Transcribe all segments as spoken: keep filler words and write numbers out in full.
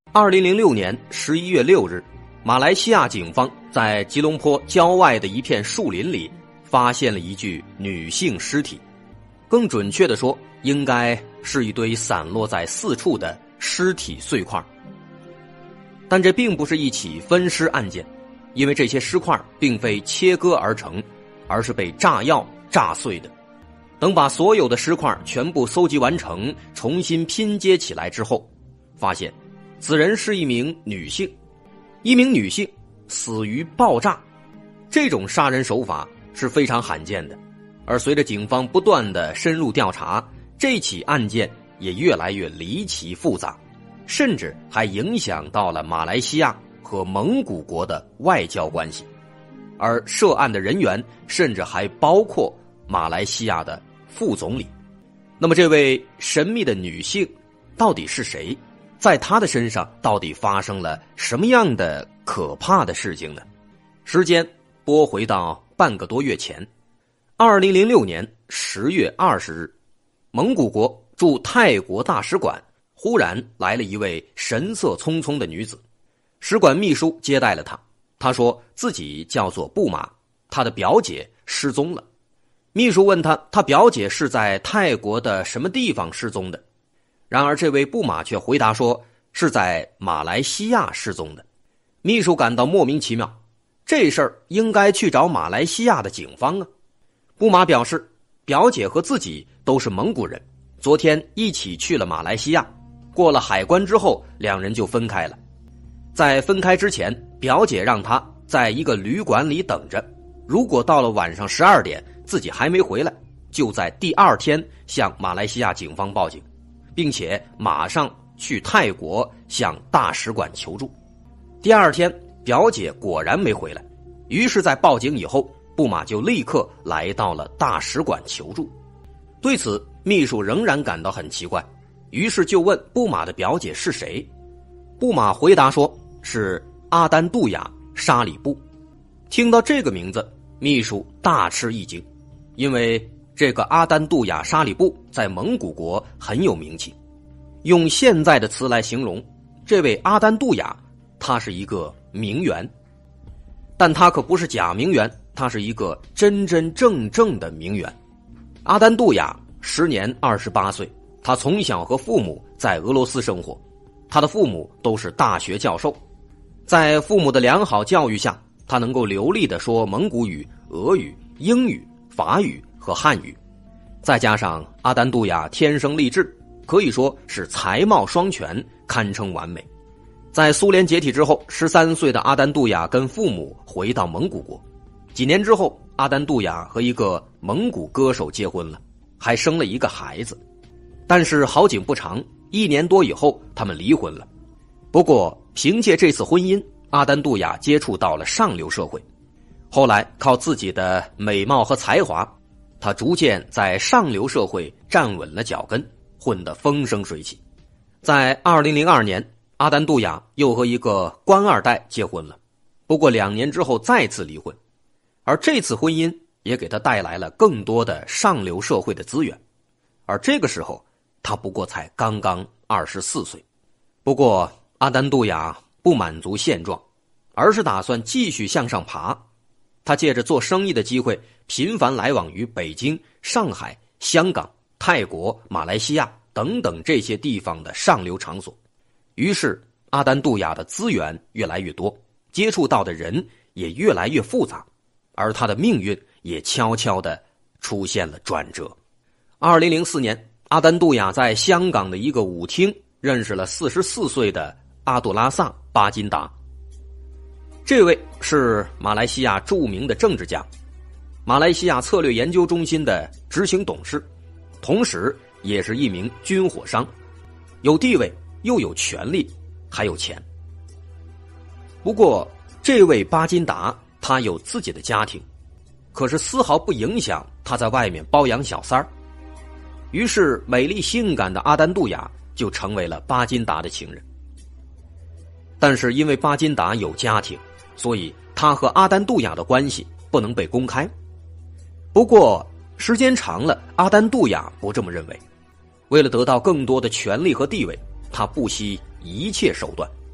二零零六年十一月六日，马来西亚警方在吉隆坡郊外的一片树林里发现了一具女性尸体，更准确地说，应该是一堆散落在四处的尸体碎块。但这并不是一起分尸案件，因为这些尸块并非切割而成，而是被炸药炸碎的。等把所有的尸块全部搜集完成，重新拼接起来之后，发现此人是一名女性，一名女性死于爆炸。这种杀人手法是非常罕见的，而随着警方不断的深入调查，这起案件也越来越离奇复杂，甚至还影响到了马来西亚和蒙古国的外交关系，而涉案的人员甚至还包括马来西亚的副总理。那么这位神秘的女性到底是谁？在她的身上到底发生了什么样的可怕的事情呢？时间拨回到半个多月前，二零零六年十月二十日，蒙古国驻泰国大使馆忽然来了一位神色匆匆的女子。使馆秘书接待了她，她说自己叫做布玛，她的表姐失踪了。秘书问她，她表姐是在泰国的什么地方失踪的？然而这位布玛却回答说是在马来西亚失踪的。秘书感到莫名其妙，这事儿应该去找马来西亚的警方啊。布玛表示，表姐和自己都是蒙古人，昨天一起去了马来西亚，过了海关之后两人就分开了。在分开之前，表姐让她在一个旅馆里等着，如果到了晚上十二点自己还没回来，就在第二天向马来西亚警方报警，并且马上去泰国向大使馆求助。第二天表姐果然没回来，于是在报警以后，布玛就立刻来到了大使馆求助。对此秘书仍然感到很奇怪，于是就问布玛的表姐是谁。布玛回答说是阿丹杜雅沙里布。听到这个名字，秘书大吃一惊，因为这个阿丹杜雅沙里布在蒙古国很有名气。用现在的词来形容，这位阿丹杜雅他是一个名媛，但他可不是假名媛，他是一个真真正正的名媛。阿丹杜雅时年二十八岁，他从小和父母在俄罗斯生活，他的父母都是大学教授。在父母的良好教育下，他能够流利地说蒙古语、俄语、英语、法语和汉语。再加上阿丹杜雅天生丽质，可以说是才貌双全，堪称完美。在苏联解体之后，十三岁的阿丹杜雅跟父母回到蒙古国。几年之后，阿丹杜雅和一个蒙古歌手结婚了，还生了一个孩子。但是好景不长，一年多以后他们离婚了。不过凭借这次婚姻，阿丹杜雅接触到了上流社会，后来靠自己的美貌和才华，他逐渐在上流社会站稳了脚跟，混得风生水起。在二零零二年，阿丹杜雅又和一个官二代结婚了，不过两年之后再次离婚，而这次婚姻也给他带来了更多的上流社会的资源。而这个时候他不过才刚刚二十四岁。不过阿丹杜雅不满足现状，而是打算继续向上爬。他借着做生意的机会，频繁来往于北京、上海、香港、泰国、马来西亚等等这些地方的上流场所。于是阿丹杜雅的资源越来越多，接触到的人也越来越复杂，而他的命运也悄悄地出现了转折。二零零四年，阿丹杜雅在香港的一个舞厅认识了四十四岁的阿杜拉萨·巴金达。这位是马来西亚著名的政治家，马来西亚策略研究中心的执行董事，同时也是一名军火商，有地位又有权力还有钱。不过这位巴金达他有自己的家庭，可是丝毫不影响他在外面包养小三儿。于是美丽性感的阿丹杜雅就成为了巴金达的情人。但是因为巴金达有家庭，所以他和阿丹杜雅的关系不能被公开。不过时间长了，阿丹杜雅不这么认为，为了得到更多的权力和地位，他不惜一切手段，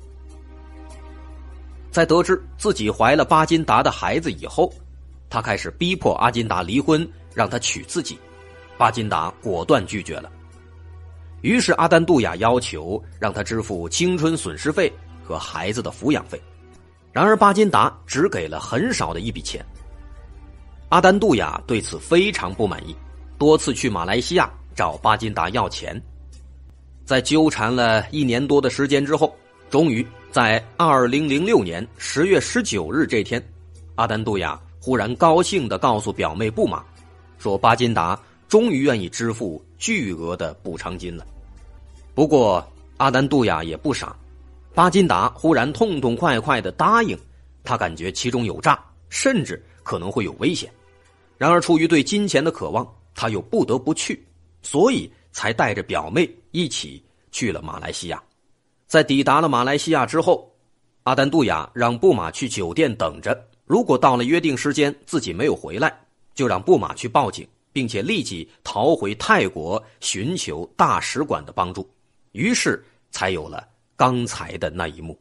在得知自己怀了巴金达的孩子以后，他开始逼迫阿金达离婚，让他娶自己。巴金达果断拒绝了。于是阿丹杜雅要求让他支付青春损失费和孩子的抚养费，然而巴金达只给了很少的一笔钱。阿丹杜雅对此非常不满意，多次去马来西亚找巴金达要钱。在纠缠了一年多的时间之后，终于在二零零六年十月十九日这天，阿丹杜雅忽然高兴地告诉表妹布玛，说巴金达终于愿意支付巨额的补偿金了。不过阿丹杜雅也不傻，巴金达忽然痛痛快快地答应，他感觉其中有诈，甚至可能会有危险。然而出于对金钱的渴望，他又不得不去，所以才带着表妹一起去了马来西亚。在抵达了马来西亚之后，阿丹杜雅让布玛去酒店等着，如果到了约定时间自己没有回来，就让布玛去报警，并且立即逃回泰国寻求大使馆的帮助。于是才有了刚才的那一幕。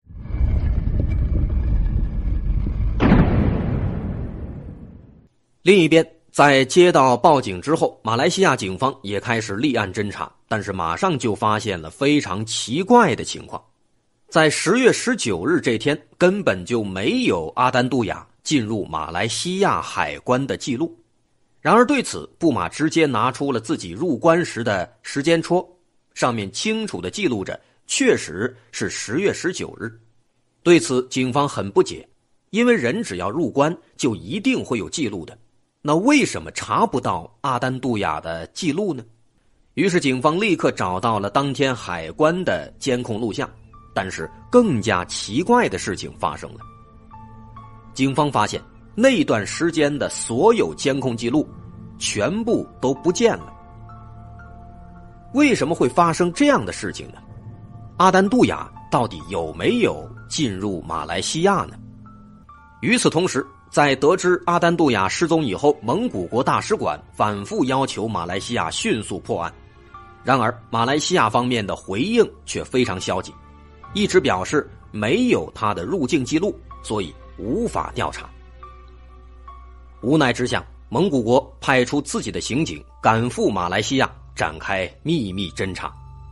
另一边，在接到报警之后，马来西亚警方也开始立案侦查，但是马上就发现了非常奇怪的情况。在十月十九日这天，根本就没有阿丹杜雅进入马来西亚海关的记录。然而对此，布玛直接拿出了自己入关时的时间戳，上面清楚地记录着确实是十月十九日。对此警方很不解，因为人只要入关就一定会有记录的，那为什么查不到阿丹杜雅的记录呢？于是警方立刻找到了当天海关的监控录像，但是更加奇怪的事情发生了。警方发现那段时间的所有监控记录全部都不见了。为什么会发生这样的事情呢？阿丹杜雅到底有没有进入马来西亚呢？与此同时，在得知阿丹杜雅失踪以后，蒙古国大使馆反复要求马来西亚迅速破案。然而马来西亚方面的回应却非常消极，一直表示没有他的入境记录，所以无法调查。无奈之下，蒙古国派出自己的刑警赶赴马来西亚展开秘密侦查。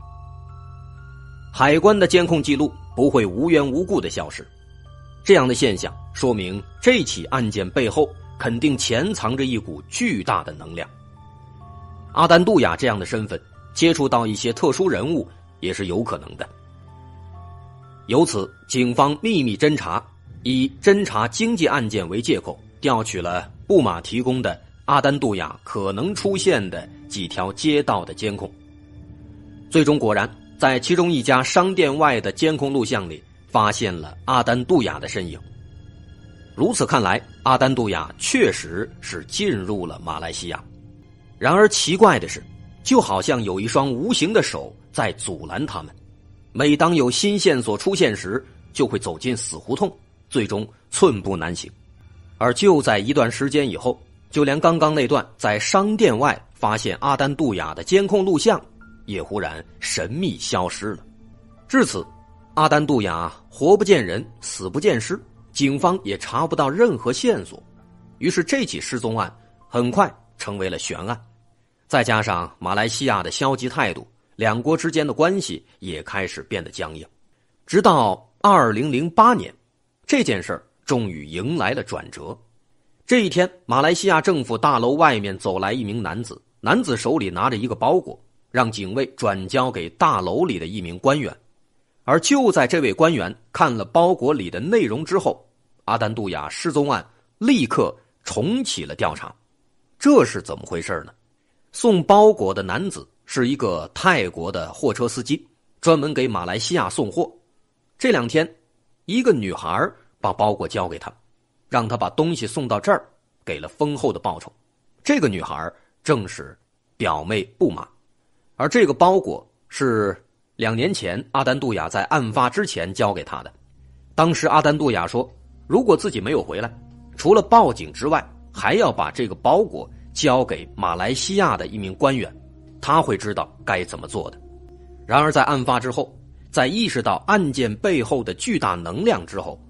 海关的监控记录不会无缘无故的消失，这样的现象说明这起案件背后肯定潜藏着一股巨大的能量。阿丹杜雅这样的身份接触到一些特殊人物也是有可能的。由此警方秘密侦查，以侦查经济案件为借口，调取了布玛提供的阿丹杜雅可能出现的几条街道的监控。最终果然在其中一家商店外的监控录像里发现了阿丹杜雅的身影。如此看来，阿丹杜雅确实是进入了马来西亚。然而奇怪的是，就好像有一双无形的手在阻拦他们，每当有新线索出现时，就会走进死胡同，最终寸步难行。而就在一段时间以后，就连刚刚那段在商店外发现阿丹杜雅的监控录像也忽然神秘消失了。至此，阿丹杜雅活不见人，死不见尸，警方也查不到任何线索。于是这起失踪案很快成为了悬案。再加上马来西亚的消极态度，两国之间的关系也开始变得僵硬。直到二零零八年，这件事儿终于迎来了转折。这一天，马来西亚政府大楼外面走来一名男子，男子手里拿着一个包裹，让警卫转交给大楼里的一名官员。而就在这位官员看了包裹里的内容之后，阿丹杜雅失踪案立刻重启了调查。这是怎么回事呢？送包裹的男子是一个泰国的货车司机，专门给马来西亚送货。这两天，一个女孩把包裹交给他，让他把东西送到这儿，给了丰厚的报酬。这个女孩正是表妹布玛，而这个包裹是两年前阿丹杜雅在案发之前交给他的。当时阿丹杜雅说，如果自己没有回来，除了报警之外，还要把这个包裹交给马来西亚的一名官员，他会知道该怎么做的。然而在案发之后，在意识到案件背后的巨大能量之后，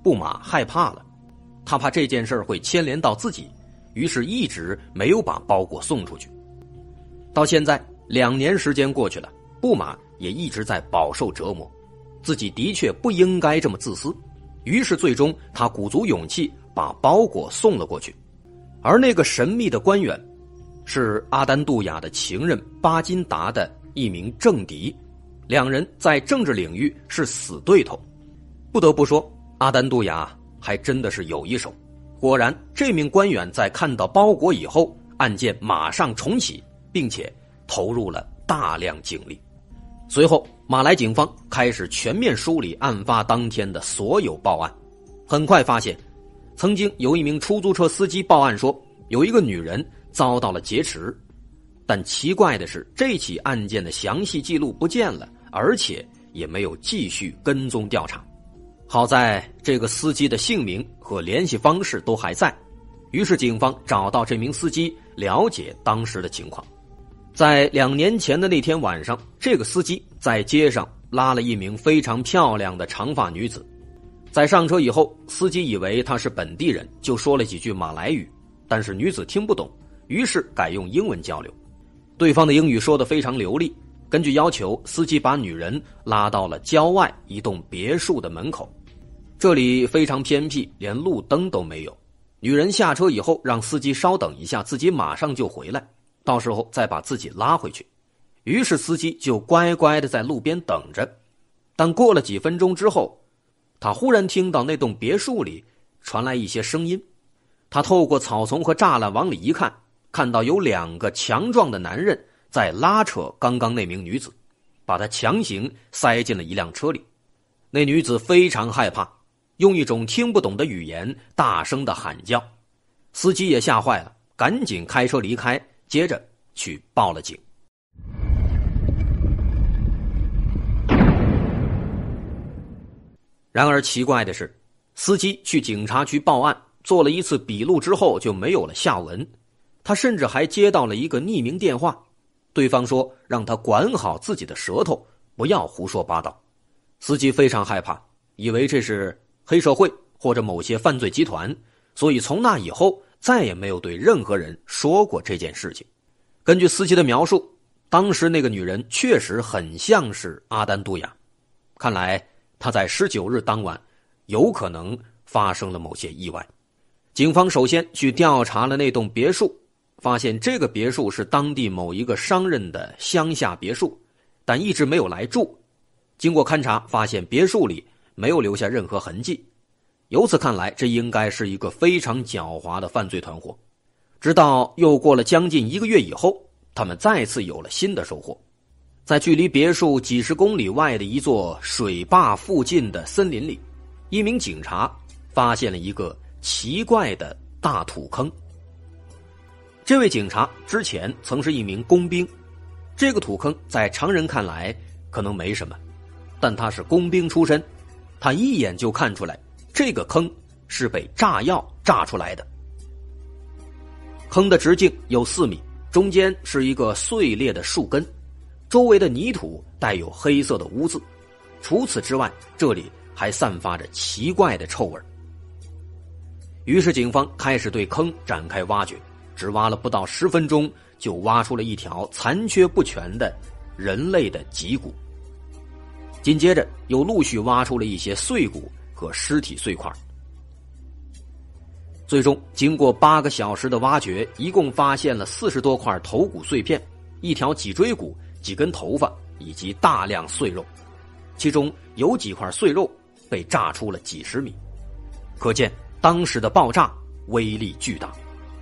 布马害怕了，他怕这件事会牵连到自己，于是一直没有把包裹送出去。到现在两年时间过去了，布马也一直在饱受折磨，自己的确不应该这么自私，于是最终他鼓足勇气把包裹送了过去。而那个神秘的官员是阿丹杜雅的情人巴金达的一名政敌，两人在政治领域是死对头。不得不说，阿丹杜雅还真的是有一手。果然，这名官员在看到包裹以后，案件马上重启，并且投入了大量警力。随后，马来警方开始全面梳理案发当天的所有报案。很快发现，曾经有一名出租车司机报案说，有一个女人遭到了劫持。但奇怪的是，这起案件的详细记录不见了，而且也没有继续跟踪调查。好在这个司机的姓名和联系方式都还在，于是警方找到这名司机，了解当时的情况。在两年前的那天晚上，这个司机在街上拉了一名非常漂亮的长发女子。在上车以后，司机以为她是本地人，就说了几句马来语，但是女子听不懂，于是改用英文交流。对方的英语说得非常流利，根据要求，司机把女人拉到了郊外一栋别墅的门口。这里非常偏僻，连路灯都没有。女人下车以后，让司机稍等一下，自己马上就回来，到时候再把自己拉回去。于是司机就乖乖地在路边等着。但过了几分钟之后，他忽然听到那栋别墅里传来一些声音。他透过草丛和栅栏往里一看，看到有两个强壮的男人在拉扯刚刚那名女子，把她强行塞进了一辆车里。那女子非常害怕，用一种听不懂的语言大声地喊叫。司机也吓坏了，赶紧开车离开，接着去报了警。然而奇怪的是，司机去警察局报案，做了一次笔录之后就没有了下文。他甚至还接到了一个匿名电话，对方说让他管好自己的舌头，不要胡说八道。司机非常害怕，以为这是黑社会或者某些犯罪集团，所以从那以后再也没有对任何人说过这件事情。根据司机的描述，当时那个女人确实很像是阿丹杜雅，看来她在十九日当晚有可能发生了某些意外。警方首先去调查了那栋别墅，发现这个别墅是当地某一个商人的乡下别墅，但一直没有来住。经过勘查，发现别墅里没有留下任何痕迹，由此看来，这应该是一个非常狡猾的犯罪团伙。直到又过了将近一个月以后，他们再次有了新的收获。在距离别墅几十公里外的一座水坝附近的森林里，一名警察发现了一个奇怪的大土坑。这位警察之前曾是一名工兵，这个土坑在常人看来可能没什么，但他是工兵出身，他一眼就看出来这个坑是被炸药炸出来的。坑的直径有四米，中间是一个碎裂的树根，周围的泥土带有黑色的污渍，除此之外，这里还散发着奇怪的臭味。于是警方开始对坑展开挖掘，只挖了不到十分钟，就挖出了一条残缺不全的人类的脊骨。紧接着又陆续挖出了一些碎骨和尸体碎块。最终经过八个小时的挖掘，一共发现了四十多块头骨碎片，一条脊椎骨，几根头发以及大量碎肉，其中有几块碎肉被炸出了几十米，可见当时的爆炸威力巨大。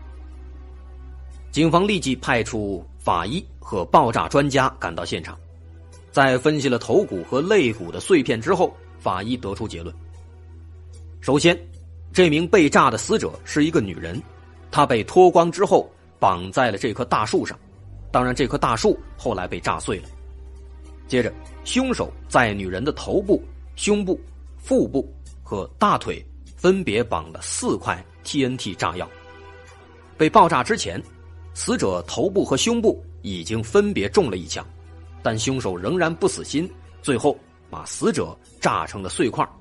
警方立即派出法医和爆炸专家赶到现场，在分析了头骨和肋骨的碎片之后，法医得出结论。首先，这名被炸的死者是一个女人，她被脱光之后绑在了这棵大树上，当然这棵大树后来被炸碎了。接着，凶手在女人的头部、胸部、腹部和大腿分别绑了四块 T N T 炸药。被爆炸之前，死者头部和胸部已经分别中了一枪，但凶手仍然不死心，最后把死者炸成了碎块，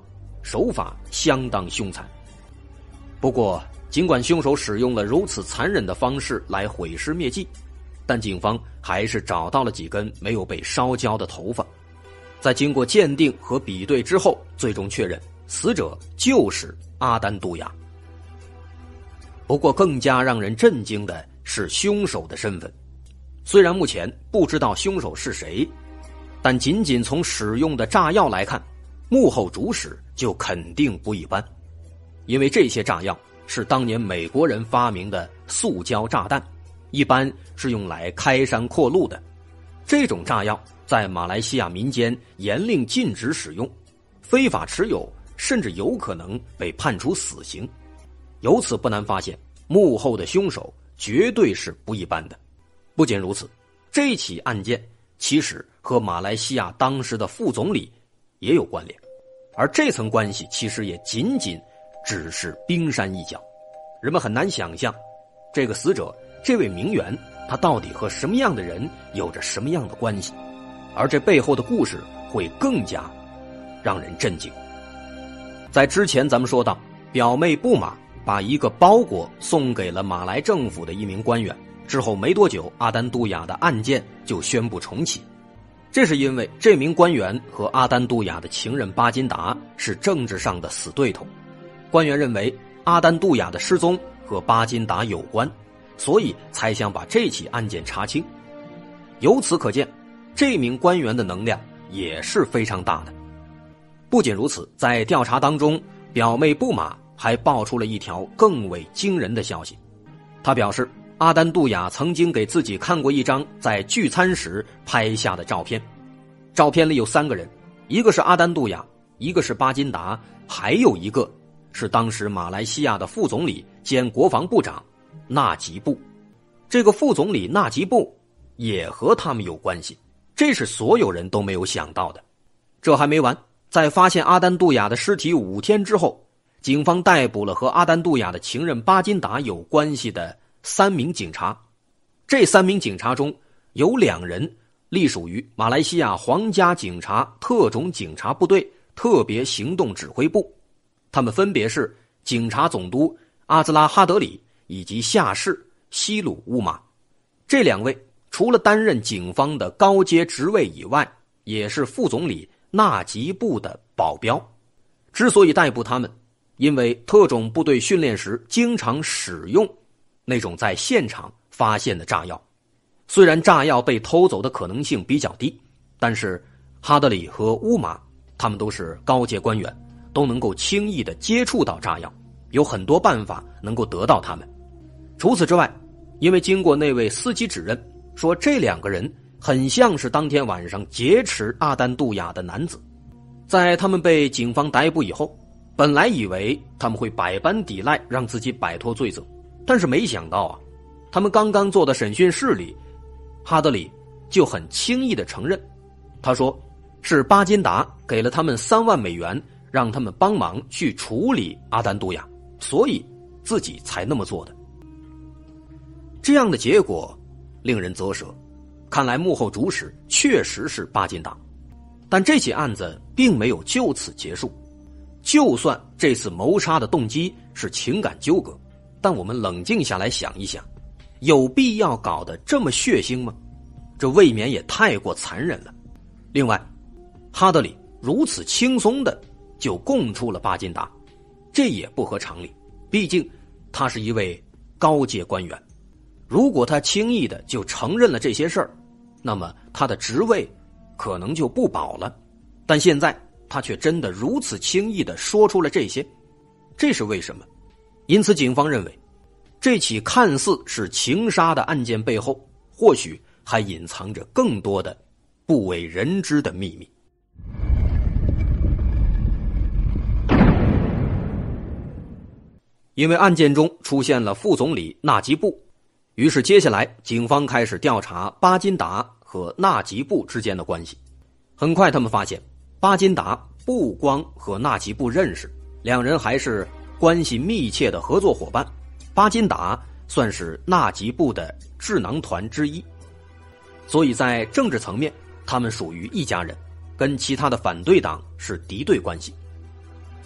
手法相当凶残。不过，尽管凶手使用了如此残忍的方式来毁尸灭迹，但警方还是找到了几根没有被烧焦的头发。在经过鉴定和比对之后，最终确认死者就是阿丹杜雅。不过更加让人震惊的是凶手的身份。虽然目前不知道凶手是谁，但仅仅从使用的炸药来看，幕后主使就肯定不一般。因为这些炸药是当年美国人发明的塑胶炸弹，一般是用来开山扩路的。这种炸药在马来西亚民间严令禁止使用，非法持有甚至有可能被判处死刑。由此不难发现，幕后的凶手绝对是不一般的。不仅如此，这起案件其实和马来西亚当时的副总理也有关联，而这层关系其实也仅仅只是冰山一角。人们很难想象，这个死者，这位名媛，他到底和什么样的人有着什么样的关系，而这背后的故事会更加让人震惊。在之前咱们说到，表妹布玛把一个包裹送给了马来政府的一名官员，之后没多久，阿丹杜雅的案件就宣布重启。这是因为这名官员和阿丹杜雅的情人巴金达是政治上的死对头，官员认为阿丹杜雅的失踪和巴金达有关，所以才想把这起案件查清。由此可见，这名官员的能量也是非常大的。不仅如此，在调查当中，表妹布玛还爆出了一条更为惊人的消息。他表示，阿丹杜雅曾经给自己看过一张在聚餐时拍下的照片，照片里有三个人，一个是阿丹杜雅，一个是巴金达，还有一个是当时马来西亚的副总理兼国防部长纳吉布。这个副总理纳吉布也和他们有关系，这是所有人都没有想到的。这还没完，在发现阿丹杜雅的尸体五天之后，警方逮捕了和阿丹杜雅的情人巴金达有关系的三名警察。这三名警察中有两人隶属于马来西亚皇家警察特种警察部队特别行动指挥部，他们分别是警察总督阿兹拉哈德里以及下士西鲁乌马。这两位除了担任警方的高阶职位以外，也是副总理纳吉布的保镖。之所以逮捕他们，因为特种部队训练时经常使用那种在现场发现的炸药。虽然炸药被偷走的可能性比较低，但是哈德里和乌马他们都是高阶官员，都能够轻易地接触到炸药，有很多办法能够得到他们。除此之外，因为经过那位司机指认，说这两个人很像是当天晚上劫持阿丹杜雅的男子。在他们被警方逮捕以后，本来以为他们会百般抵赖，让自己摆脱罪责，但是没想到啊，他们刚刚坐的审讯室里，哈德里就很轻易地承认，他说是巴金达给了他们三万美元，让他们帮忙去处理阿丹杜雅，所以自己才那么做的。这样的结果令人啧舌，看来幕后主使确实是巴金达。但这起案子并没有就此结束，就算这次谋杀的动机是情感纠葛，但我们冷静下来想一想，有必要搞得这么血腥吗？这未免也太过残忍了。另外，哈德里如此轻松的就供出了巴金达，这也不合常理，毕竟他是一位高阶官员。如果他轻易的就承认了这些事儿，那么他的职位可能就不保了。但现在他却真的如此轻易的说出了这些，这是为什么？因此警方认为，这起看似是情杀的案件背后，或许还隐藏着更多的不为人知的秘密。因为案件中出现了副总理纳吉布，于是接下来警方开始调查巴金达和纳吉布之间的关系。很快他们发现，巴金达不光和纳吉布认识，两人还是关系密切的合作伙伴。巴金达算是纳吉布的智囊团之一，所以在政治层面他们属于一家人，跟其他的反对党是敌对关系。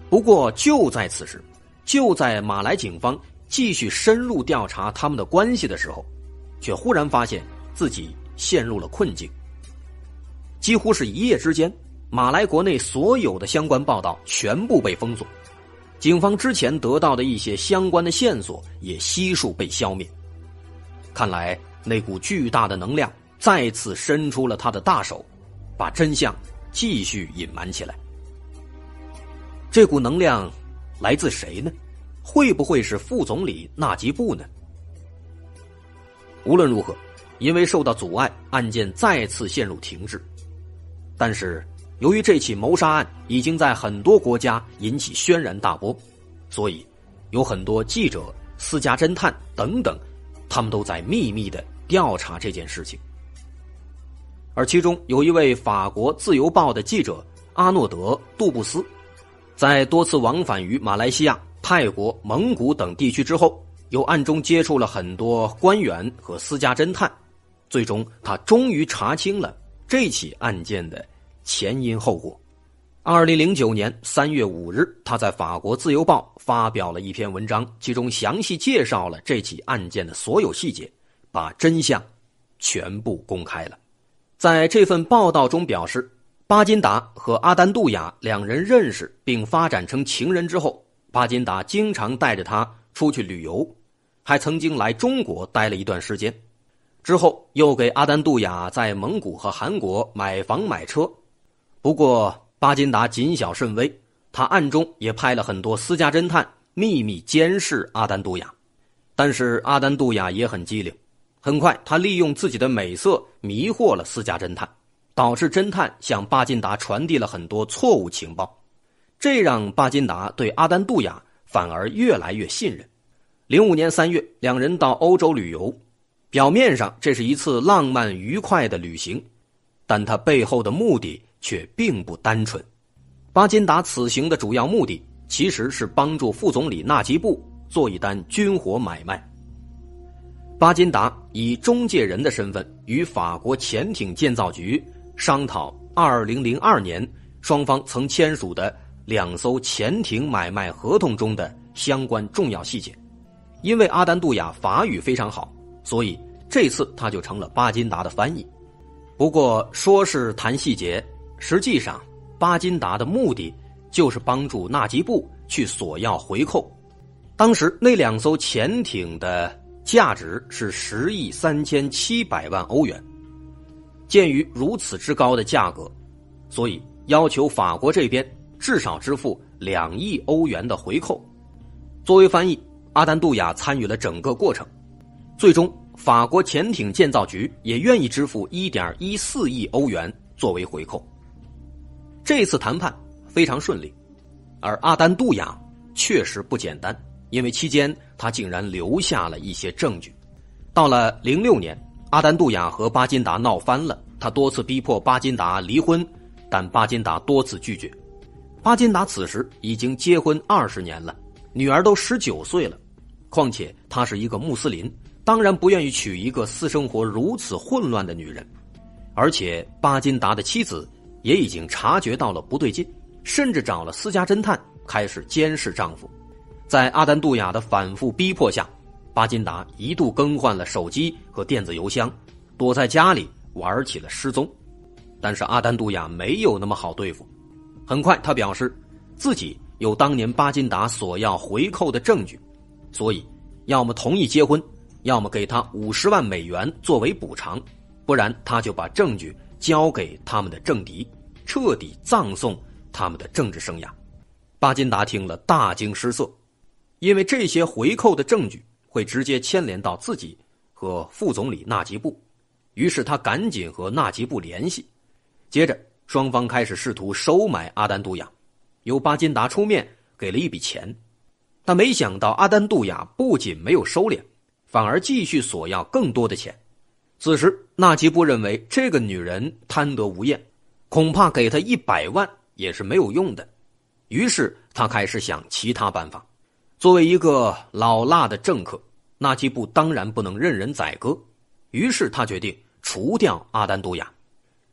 不过就在此时，就在马来警方继续深入调查他们的关系的时候，却忽然发现自己陷入了困境。几乎是一夜之间，马来国内所有的相关报道全部被封锁，警方之前得到的一些相关的线索也悉数被消灭。看来那股巨大的能量再次伸出了他的大手，把真相继续隐瞒起来。这股能量来自谁呢？会不会是副总理纳吉布呢？无论如何，因为受到阻碍，案件再次陷入停滞。但是由于这起谋杀案已经在很多国家引起轩然大波，所以有很多记者、私家侦探等等，他们都在秘密地调查这件事情。而其中有一位法国自由报的记者阿诺德·杜布斯，在多次往返于马来西亚、泰国、蒙古等地区之后，又暗中接触了很多官员和私家侦探，最终他终于查清了这起案件的前因后果。二零零九年三月五日，他在法国自由报发表了一篇文章，其中详细介绍了这起案件的所有细节，把真相全部公开了。在这份报道中表示，巴金达和阿丹杜雅两人认识并发展成情人之后，巴金达经常带着他出去旅游，还曾经来中国待了一段时间。之后又给阿丹杜雅在蒙古和韩国买房买车。不过巴金达谨小慎微，他暗中也派了很多私家侦探秘密监视阿丹杜雅。但是阿丹杜雅也很机灵，很快他利用自己的美色迷惑了私家侦探，导致侦探向巴金达传递了很多错误情报，这让巴金达对阿丹杜雅反而越来越信任。零五年三月，两人到欧洲旅游，表面上这是一次浪漫愉快的旅行，但他背后的目的却并不单纯。巴金达此行的主要目的其实是帮助副总理纳吉布做一单军火买卖。巴金达以中介人的身份与法国潜艇建造局商讨二零零二年双方曾签署的两艘潜艇买卖合同中的相关重要细节。因为阿丹杜雅法语非常好，所以这次他就成了巴金达的翻译。不过说是谈细节，实际上巴金达的目的就是帮助纳吉布去索要回扣。当时那两艘潜艇的价值是十亿三千七百万欧元。鉴于如此之高的价格，所以要求法国这边至少支付两亿欧元的回扣。作为翻译，阿丹杜雅参与了整个过程，最终法国潜艇建造局也愿意支付 一点一四亿欧元作为回扣。这次谈判非常顺利，而阿丹杜雅确实不简单，因为期间他竟然留下了一些证据。到了零六年，阿丹杜雅和巴金达闹翻了，他多次逼迫巴金达离婚，但巴金达多次拒绝。巴金达此时已经结婚二十年了，女儿都十九岁了，况且他是一个穆斯林，当然不愿意娶一个私生活如此混乱的女人。而且巴金达的妻子也已经察觉到了不对劲，甚至找了私家侦探开始监视丈夫。在阿丹杜雅的反复逼迫下，巴金达一度更换了手机和电子邮箱，躲在家里玩起了失踪。但是阿丹杜雅没有那么好对付，很快他表示自己有当年巴金达索要回扣的证据，所以要么同意结婚，要么给他五十万美元作为补偿，不然他就把证据交给他们的政敌，彻底葬送他们的政治生涯。巴金达听了大惊失色，因为这些回扣的证据会直接牵连到自己和副总理纳吉布，于是他赶紧和纳吉布联系。接着双方开始试图收买阿丹杜雅，由巴金达出面给了一笔钱。但没想到阿丹杜雅不仅没有收敛，反而继续索要更多的钱。此时纳吉布认为这个女人贪得无厌，恐怕给她一百万也是没有用的，于是他开始想其他办法。作为一个老辣的政客，纳吉布当然不能任人宰割，于是他决定除掉阿丹杜雅。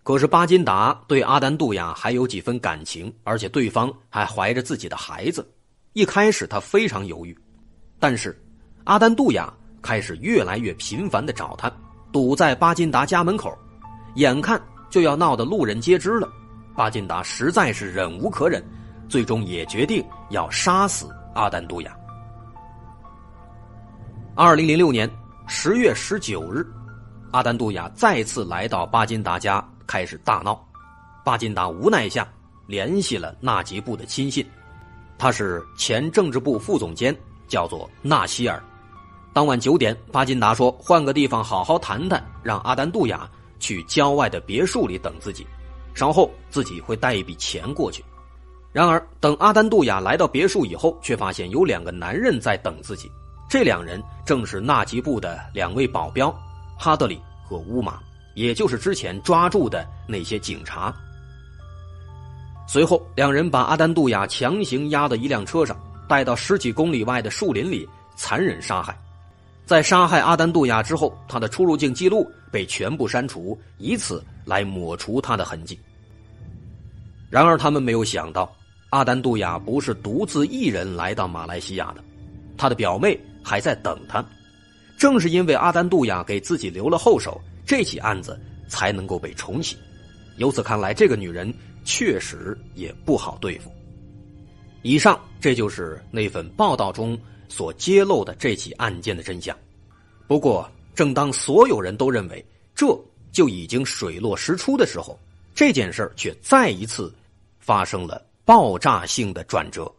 可是巴金达对阿丹杜亚还有几分感情，而且对方还怀着自己的孩子。一开始他非常犹豫，但是阿丹杜亚开始越来越频繁地找他，堵在巴金达家门口，眼看就要闹得路人皆知了。巴金达实在是忍无可忍，最终也决定要杀死阿丹杜亚。二零零六年十月十九日，阿丹杜亚再次来到巴金达家，开始大闹。巴金达无奈下联系了纳吉布的亲信，他是前政治部副总监，叫做纳希尔。当晚九点，巴金达说换个地方好好谈谈，让阿丹杜亚去郊外的别墅里等自己，稍后自己会带一笔钱过去。然而等阿丹杜亚来到别墅以后，却发现有两个男人在等自己，这两人正是纳吉布的两位保镖哈德里和乌玛，也就是之前抓住的那些警察。随后两人把阿丹杜亚强行押到一辆车上，带到十几公里外的树林里残忍杀害。在杀害阿丹杜亚之后，他的出入境记录被全部删除，以此来抹除他的痕迹。然而他们没有想到，阿丹杜亚不是独自一人来到马来西亚的，他的表妹还在等他。正是因为阿丹杜亚给自己留了后手，这起案子才能够被重启。由此看来，这个女人确实也不好对付。以上这就是那份报道中所揭露的这起案件的真相。不过正当所有人都认为这就已经水落石出的时候，这件事却再一次发生了爆炸性的转折。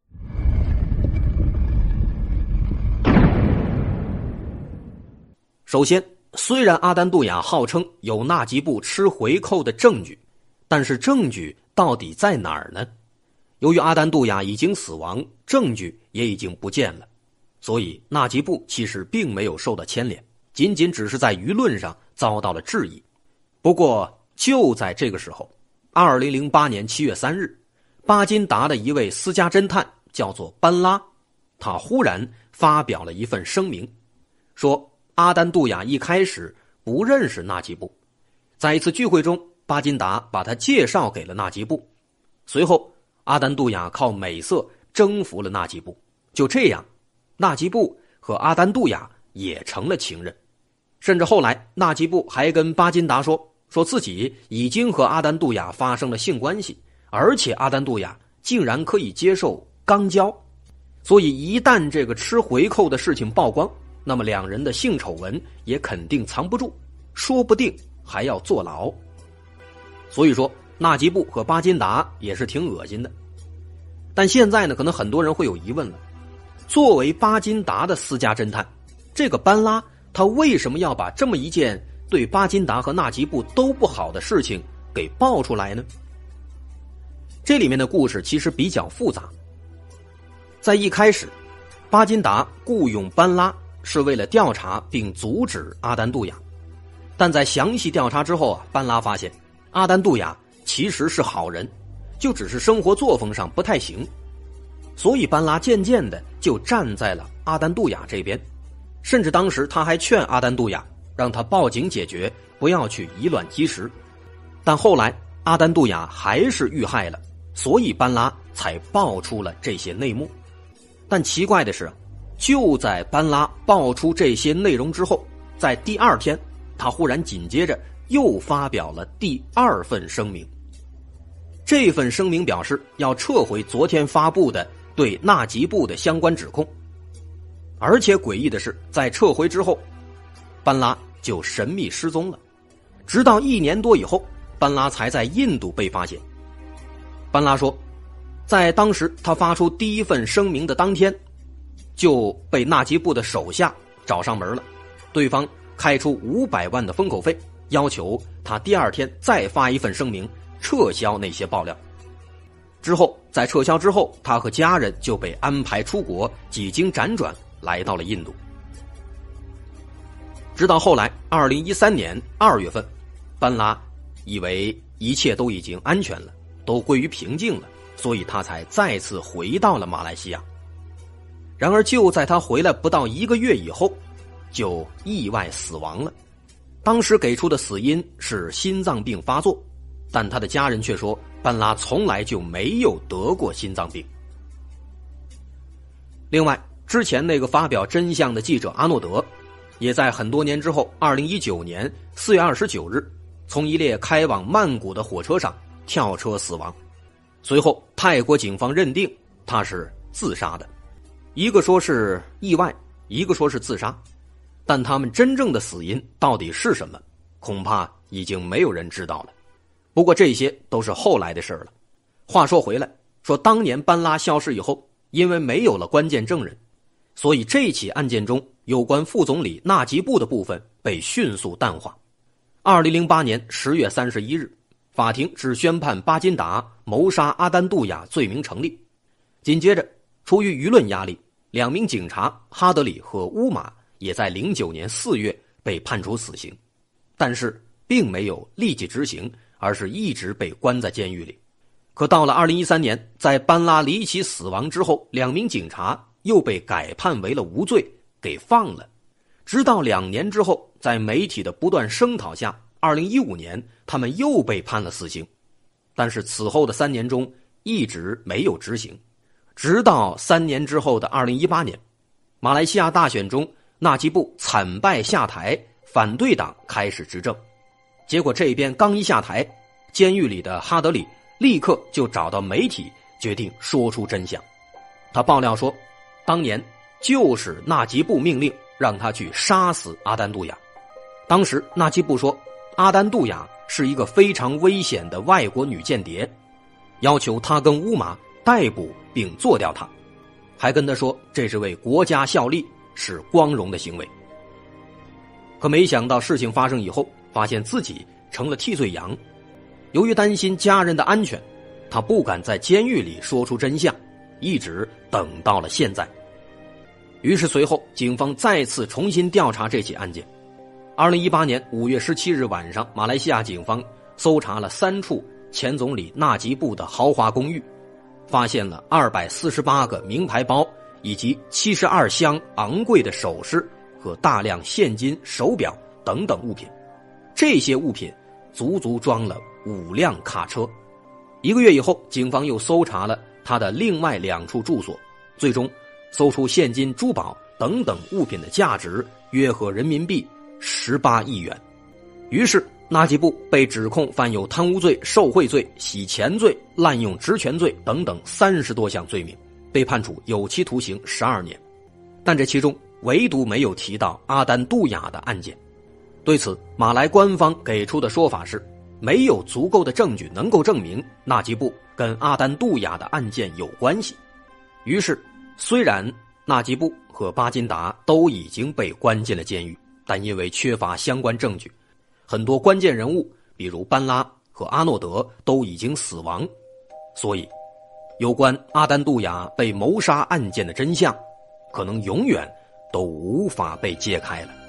首先，虽然阿丹杜亚号称有纳吉布吃回扣的证据，但是证据到底在哪儿呢？由于阿丹杜亚已经死亡，证据也已经不见了，所以纳吉布其实并没有受到牵连，仅仅只是在舆论上遭到了质疑。不过就在这个时候，二零零八年七月三日，巴金达的一位私家侦探叫做班拉，他忽然发表了一份声明，说阿丹杜亚一开始不认识纳吉布，在一次聚会中，巴金达把他介绍给了纳吉布，随后阿丹杜亚靠美色征服了纳吉布，就这样纳吉布和阿丹杜亚也成了情人。甚至后来纳吉布还跟巴金达说说自己已经和阿丹杜亚发生了性关系，而且阿丹杜亚竟然可以接受肛交。所以一旦这个吃回扣的事情曝光，那么两人的性丑闻也肯定藏不住，说不定还要坐牢。所以说纳吉布和巴金达也是挺恶心的。但现在呢，可能很多人会有疑问了，作为巴金达的私家侦探，这个班拉他为什么要把这么一件对巴金达和纳吉布都不好的事情给爆出来呢？这里面的故事其实比较复杂。在一开始，巴金达雇佣班拉是为了调查并阻止阿丹杜亚，但在详细调查之后啊，班拉发现阿丹杜亚其实是好人，就只是生活作风上不太行，所以班拉渐渐的就站在了阿丹杜亚这边，甚至当时他还劝阿丹杜亚让他报警解决，不要去以卵击石。但后来阿丹杜亚还是遇害了，所以班拉才爆出了这些内幕。但奇怪的是，就在班拉爆出这些内容之后，在第二天他忽然紧接着又发表了第二份声明。这份声明表示要撤回昨天发布的对纳吉布的相关指控，而且诡异的是，在撤回之后，班拉就神秘失踪了，直到一年多以后，班拉才在印度被发现。班拉说，在当时他发出第一份声明的当天，就被纳吉布的手下找上门了，对方开出五百万的封口费，要求他第二天再发一份声明，撤销那些爆料。之后在撤销之后，他和家人就被安排出国，几经辗转来到了印度。直到后来二零一三年二月份，班拉以为一切都已经安全了，都归于平静了，所以他才再次回到了马来西亚。然而就在他回来不到一个月以后，就意外死亡了。 当时给出的死因是心脏病发作，但他的家人却说班拉从来就没有得过心脏病。另外，之前那个发表真相的记者阿诺德，也在很多年之后二零一九年四月二十九日从一列开往曼谷的火车上跳车死亡。随后泰国警方认定他是自杀的，一个说是意外，一个说是自杀，但他们真正的死因到底是什么，恐怕已经没有人知道了。不过这些都是后来的事了。话说回来，说当年班拉消失以后，因为没有了关键证人，所以这起案件中有关副总理纳吉布的部分被迅速淡化。二零零八年十月三十一日，法庭只宣判巴金达谋杀阿丹杜亚罪名成立。紧接着，出于舆论压力，两名警察哈德里和乌马也在零九年四月被判处死刑，但是并没有立即执行，而是一直被关在监狱里。可到了二零一三年，在班拉离奇死亡之后，两名警察又被改判为了无罪，给放了。直到两年之后，在媒体的不断声讨下，二零一五年他们又被判了死刑，但是此后的三年中一直没有执行。直到三年之后的二零一八年，马来西亚大选中纳吉布惨败下台，反对党开始执政。结果这边刚一下台，监狱里的哈德里立刻就找到媒体，决定说出真相。他爆料说，当年就是纳吉布命令让他去杀死阿丹杜亚。当时纳吉布说，阿丹杜亚是一个非常危险的外国女间谍，要求他跟乌马逮捕并做掉他，还跟他说这是为国家效力，是光荣的行为。可没想到事情发生以后，发现自己成了替罪羊。由于担心家人的安全，他不敢在监狱里说出真相，一直等到了现在。于是随后警方再次重新调查这起案件。二零一八年五月十七日晚上，马来西亚警方搜查了三处前总理纳吉布的豪华公寓，发现了二百四十八个名牌包以及七十二箱昂贵的首饰和大量现金、手表等等物品。这些物品足足装了五辆卡车。一个月以后，警方又搜查了他的另外两处住所，最终搜出现金、珠宝等等物品的价值约合人民币十八亿元。于是纳吉布被指控犯有贪污罪、受贿罪、洗钱罪、滥用职权罪等等三十多项罪名，被判处有期徒刑十二年。但这其中唯独没有提到阿丹杜亚的案件。对此，马来官方给出的说法是，没有足够的证据能够证明纳吉布跟阿丹杜亚的案件有关系。于是，虽然纳吉布和巴金达都已经被关进了监狱，但因为缺乏相关证据，很多关键人物，比如班拉和阿诺德都已经死亡，所以有关阿丹杜亚被谋杀案件的真相，可能永远都无法被揭开了。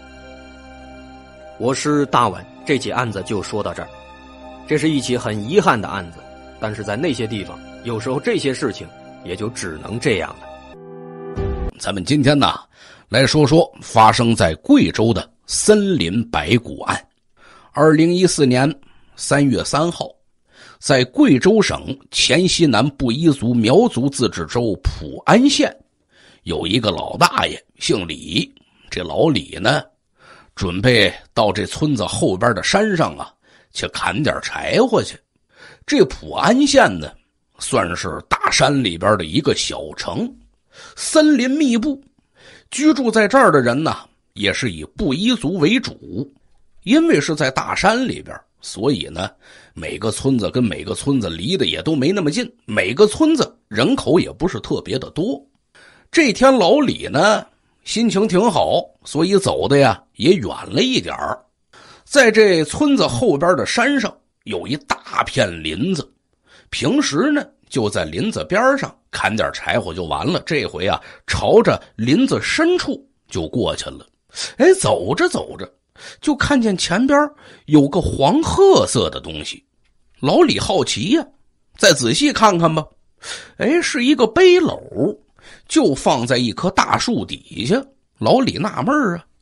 我是大碗，这起案子就说到这儿。这是一起很遗憾的案子，但是在那些地方，有时候这些事情也就只能这样了。 咱们今天呢，来说说发生在贵州的森林白骨案。二零一四年三月三号，在贵州省黔西南布依族苗族自治州普安县，有一个老大爷姓李。这老李呢，准备到这村子后边的山上啊，去砍点柴火去。这普安县呢，算是大山里边的一个小城，森林密布，居住在这儿的人呢，也是以布依族为主。因为是在大山里边，所以呢，每个村子跟每个村子离得也都没那么近，每个村子人口也不是特别的多。这天老李呢，心情挺好，所以走的呀也远了一点儿。在这村子后边的山上有一大片林子，平时呢就在林子边上砍点柴火就完了，这回啊朝着林子深处就过去了。哎，走着走着就看见前边有个黄褐色的东西。老李好奇呀，再仔细看看吧。哎，是一个背篓，就放在一棵大树底下。老李纳闷啊，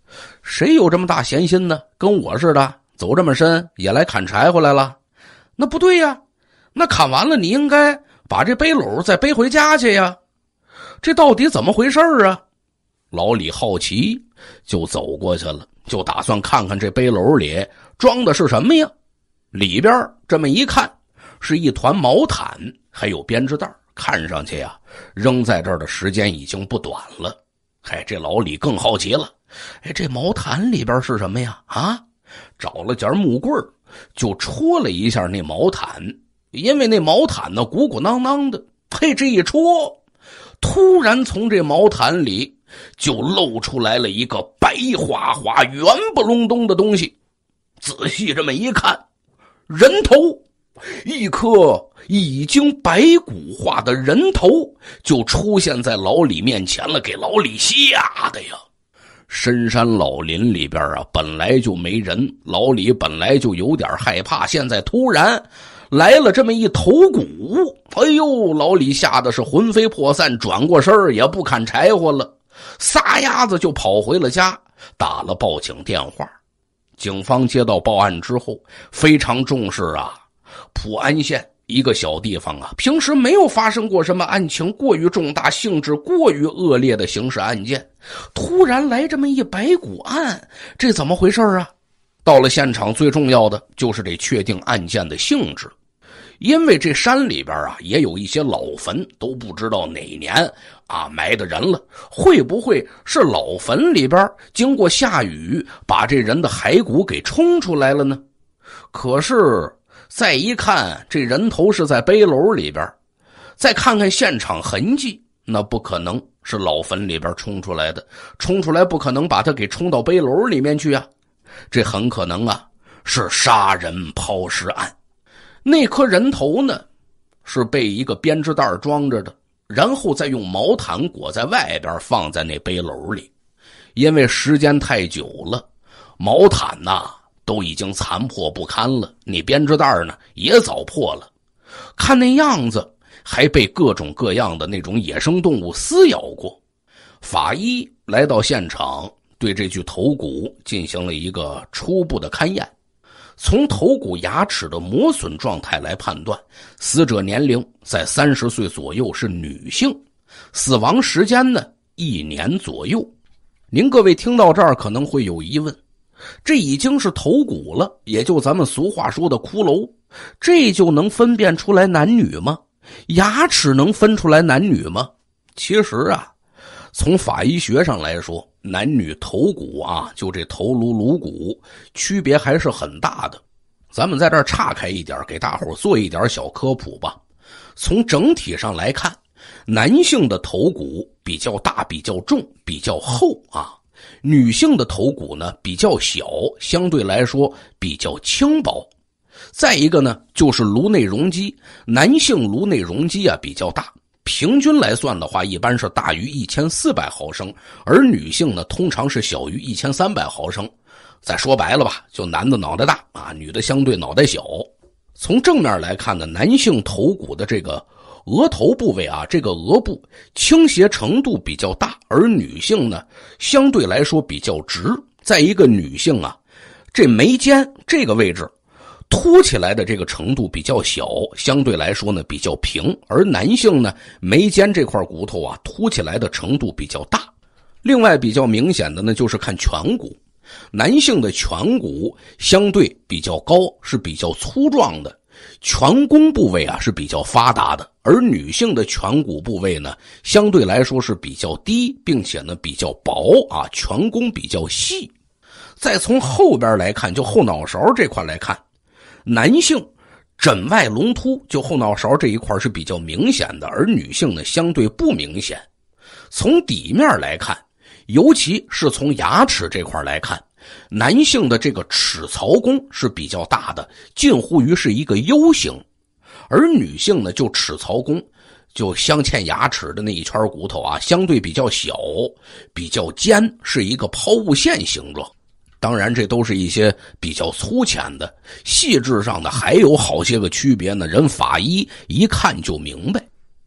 谁有这么大闲心呢？跟我似的走这么深也来砍柴回来了？那不对呀，那砍完了你应该把这背篓再背回家去呀，这到底怎么回事啊？老李好奇就走过去了，就打算看看这背篓里装的是什么呀。里边这么一看，是一团毛毯还有编织袋，看上去呀扔在这儿的时间已经不短了。嗨，这老李更好奇了，哎，这毛毯里边是什么呀？啊，找了件木棍就戳了一下那毛毯，因为那毛毯呢鼓鼓囊囊的，嘿，这一戳，突然从这毛毯里就露出来了一个白花花圆不隆咚的东西。仔细这么一看，人头，一颗已经白骨化的人头就出现在老李面前了，给老李吓的呀。深山老林里边啊，本来就没人，老李本来就有点害怕，现在突然来了这么一头骨，哎呦，老李吓得是魂飞魄散，转过身也不砍柴火了，撒丫子就跑回了家，打了报警电话。警方接到报案之后非常重视啊，普安县一个小地方啊，平时没有发生过什么案情过于重大、性质过于恶劣的刑事案件，突然来这么一白骨案，这怎么回事啊？到了现场，最重要的就是得确定案件的性质，因为这山里边啊也有一些老坟，都不知道哪年啊埋的人了，会不会是老坟里边经过下雨把这人的骸骨给冲出来了呢？可是再一看，这人头是在背篓里边，再看看现场痕迹，那不可能是老坟里边冲出来的，冲出来不可能把它给冲到背篓里面去啊，这很可能啊是杀人抛尸案。那颗人头呢是被一个编织袋装着的，然后再用毛毯裹在外边，放在那背篓里。因为时间太久了，毛毯呐都已经残破不堪了，你编织袋呢也早破了，看那样子还被各种各样的那种野生动物撕咬过。法医来到现场，对这具头骨进行了一个初步的勘验，从头骨牙齿的磨损状态来判断，死者年龄在三十岁左右，是女性，死亡时间呢一年左右。您各位听到这儿可能会有疑问，这已经是头骨了，也就咱们俗话说的骷髅，这就能分辨出来男女吗？牙齿能分出来男女吗？其实啊，从法医学上来说，男女头骨啊，就这头颅颅骨区别还是很大的。咱们在这儿岔开一点，给大伙做一点小科普吧。从整体上来看，男性的头骨比较大、比较重、比较厚啊，女性的头骨呢比较小，相对来说比较轻薄。再一个呢就是颅内容积，男性颅内容积啊比较大，平均来算的话一般是大于一千四百毫升，而女性呢通常是小于一千三百毫升。再说白了吧，就男的脑袋大啊，女的相对脑袋小。从正面来看呢，男性头骨的这个额头部位啊，这个额部倾斜程度比较大，而女性呢相对来说比较直。再一个，女性啊这眉间这个位置凸起来的这个程度比较小，相对来说呢比较平，而男性呢眉间这块骨头啊凸起来的程度比较大。另外比较明显的呢就是看颧骨，男性的颧骨相对比较高，是比较粗壮的，颧弓部位啊是比较发达的，而女性的颧骨部位呢相对来说是比较低，并且呢比较薄啊，颧弓比较细。再从后边来看，就后脑勺这块来看，男性枕外隆突，就后脑勺这一块是比较明显的，而女性呢相对不明显。从底面来看，尤其是从牙齿这块来看，男性的这个齿槽弓是比较大的，近乎于是一个 U 型，而女性呢就齿槽弓就镶嵌牙齿的那一圈骨头啊相对比较小，比较尖，是一个抛物线形状。当然这都是一些比较粗浅的，细致上的还有好些个区别呢，人法医一看就明白。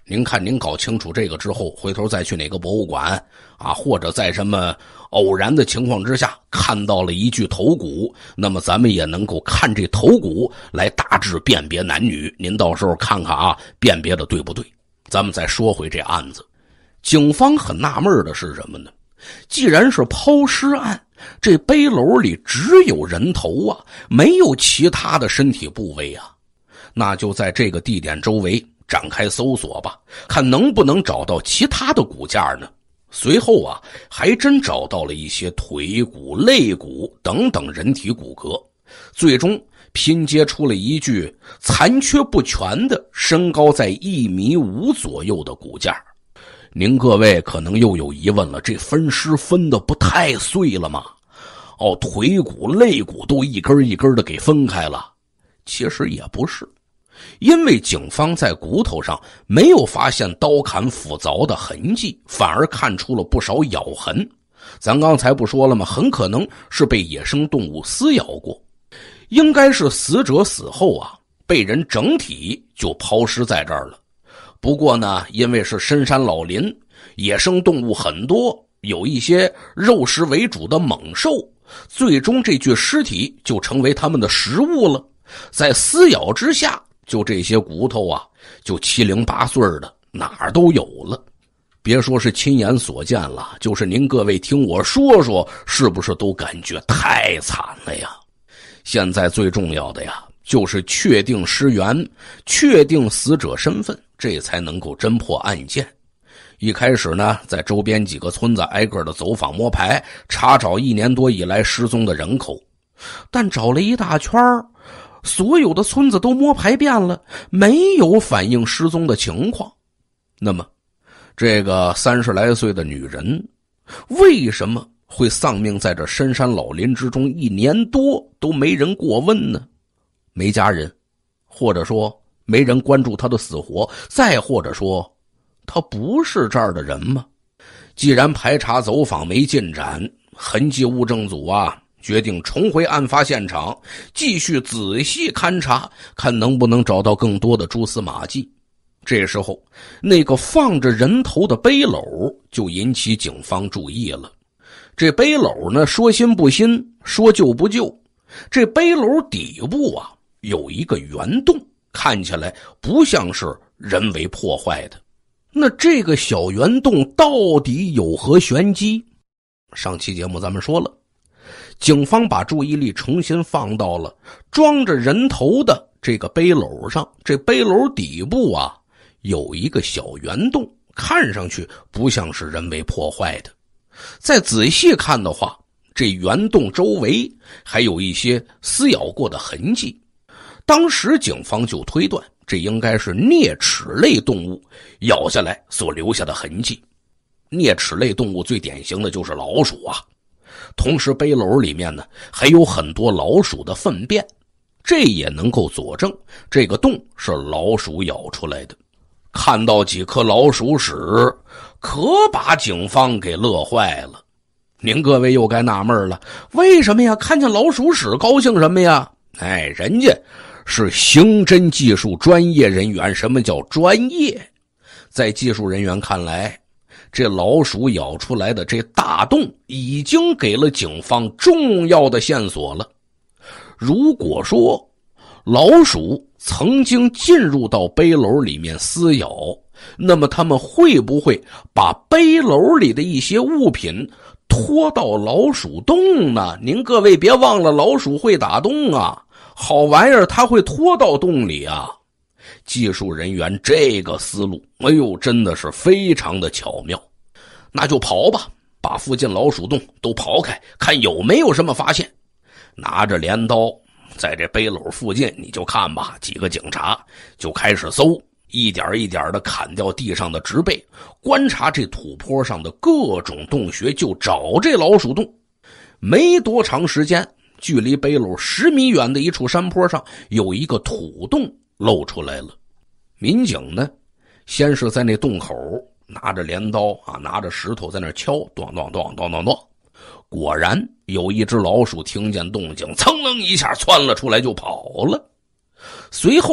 您看您搞清楚这个之后，回头再去哪个博物馆啊，或者在什么偶然的情况之下看到了一具头骨，那么咱们也能够看这头骨来大致辨别男女。您到时候看看啊，辨别的对不对。咱们再说回这案子，警方很纳闷的是什么呢？既然是抛尸案，这背篓里只有人头啊，没有其他的身体部位啊，那就在这个地点周围展开搜索吧，看能不能找到其他的骨架呢。随后啊，还真找到了一些腿骨、肋骨等等人体骨骼，最终拼接出了一具残缺不全的身高在一米五左右的骨架。您各位可能又有疑问了，这分尸分的不太碎了吗？哦，腿骨、肋骨都一根一根的给分开了。其实也不是，因为警方在骨头上没有发现刀砍斧凿的痕迹，反而看出了不少咬痕。咱刚才不说了吗？很可能是被野生动物撕咬过。应该是死者死后啊，被人整体就抛尸在这儿了。不过呢，因为是深山老林，野生动物很多，有一些肉食为主的猛兽，最终这具尸体就成为他们的食物了。在撕咬之下，就这些骨头啊，就七零八碎的哪儿都有了。别说是亲眼所见了，就是您各位听我说说，是不是都感觉太惨了呀？现在最重要的呀，就是确定尸源，确定死者身份，这才能够侦破案件。一开始呢，在周边几个村子挨个的走访摸排，查找一年多以来失踪的人口，但找了一大圈，所有的村子都摸排遍了，没有反映失踪的情况。那么这个三十来岁的女人为什么会丧命在这深山老林之中一年多都没人过问呢？没家人，或者说没人关注她的死活，再或者说她不是这儿的人吗？既然排查走访没进展，痕迹物证组啊决定重回案发现场，继续仔细勘察，看能不能找到更多的蛛丝马迹。这时候那个放着人头的背篓就引起警方注意了。这背篓呢，说新不新，说旧不旧，这背篓底部啊有一个圆洞，看起来不像是人为破坏的。那这个小圆洞到底有何玄机？上期节目咱们说了，警方把注意力重新放到了装着人头的这个背篓上。这背篓底部啊有一个小圆洞，看上去不像是人为破坏的。再仔细看的话，这圆洞周围还有一些撕咬过的痕迹。当时警方就推断，这应该是啮齿类动物咬下来所留下的痕迹。啮齿类动物最典型的就是老鼠啊，同时背篓里面呢还有很多老鼠的粪便，这也能够佐证这个洞是老鼠咬出来的。看到几颗老鼠屎，可把警方给乐坏了。您各位又该纳闷了，为什么呀？看见老鼠屎高兴什么呀？哎，人家是刑侦技术专业人员。什么叫专业？在技术人员看来，这老鼠咬出来的这大洞已经给了警方重要的线索了。如果说老鼠曾经进入到背篓里面撕咬，那么他们会不会把背篓里的一些物品拖到老鼠洞呢？您各位别忘了，老鼠会打洞啊，好玩意儿它会拖到洞里啊。技术人员这个思路，哎呦，真的是非常的巧妙。那就刨吧，把附近老鼠洞都刨开，看有没有什么发现。拿着镰刀在这背篓附近，你就看吧，几个警察就开始搜，一点一点的砍掉地上的植被，观察这土坡上的各种洞穴，就找这老鼠洞。没多长时间，距离背篓十米远的一处山坡上有一个土洞露出来了。民警呢，先是在那洞口拿着镰刀啊，拿着石头在那敲，咚咚咚咚咚咚。果然有一只老鼠听见动静，噌楞一下窜了出来就跑了。随后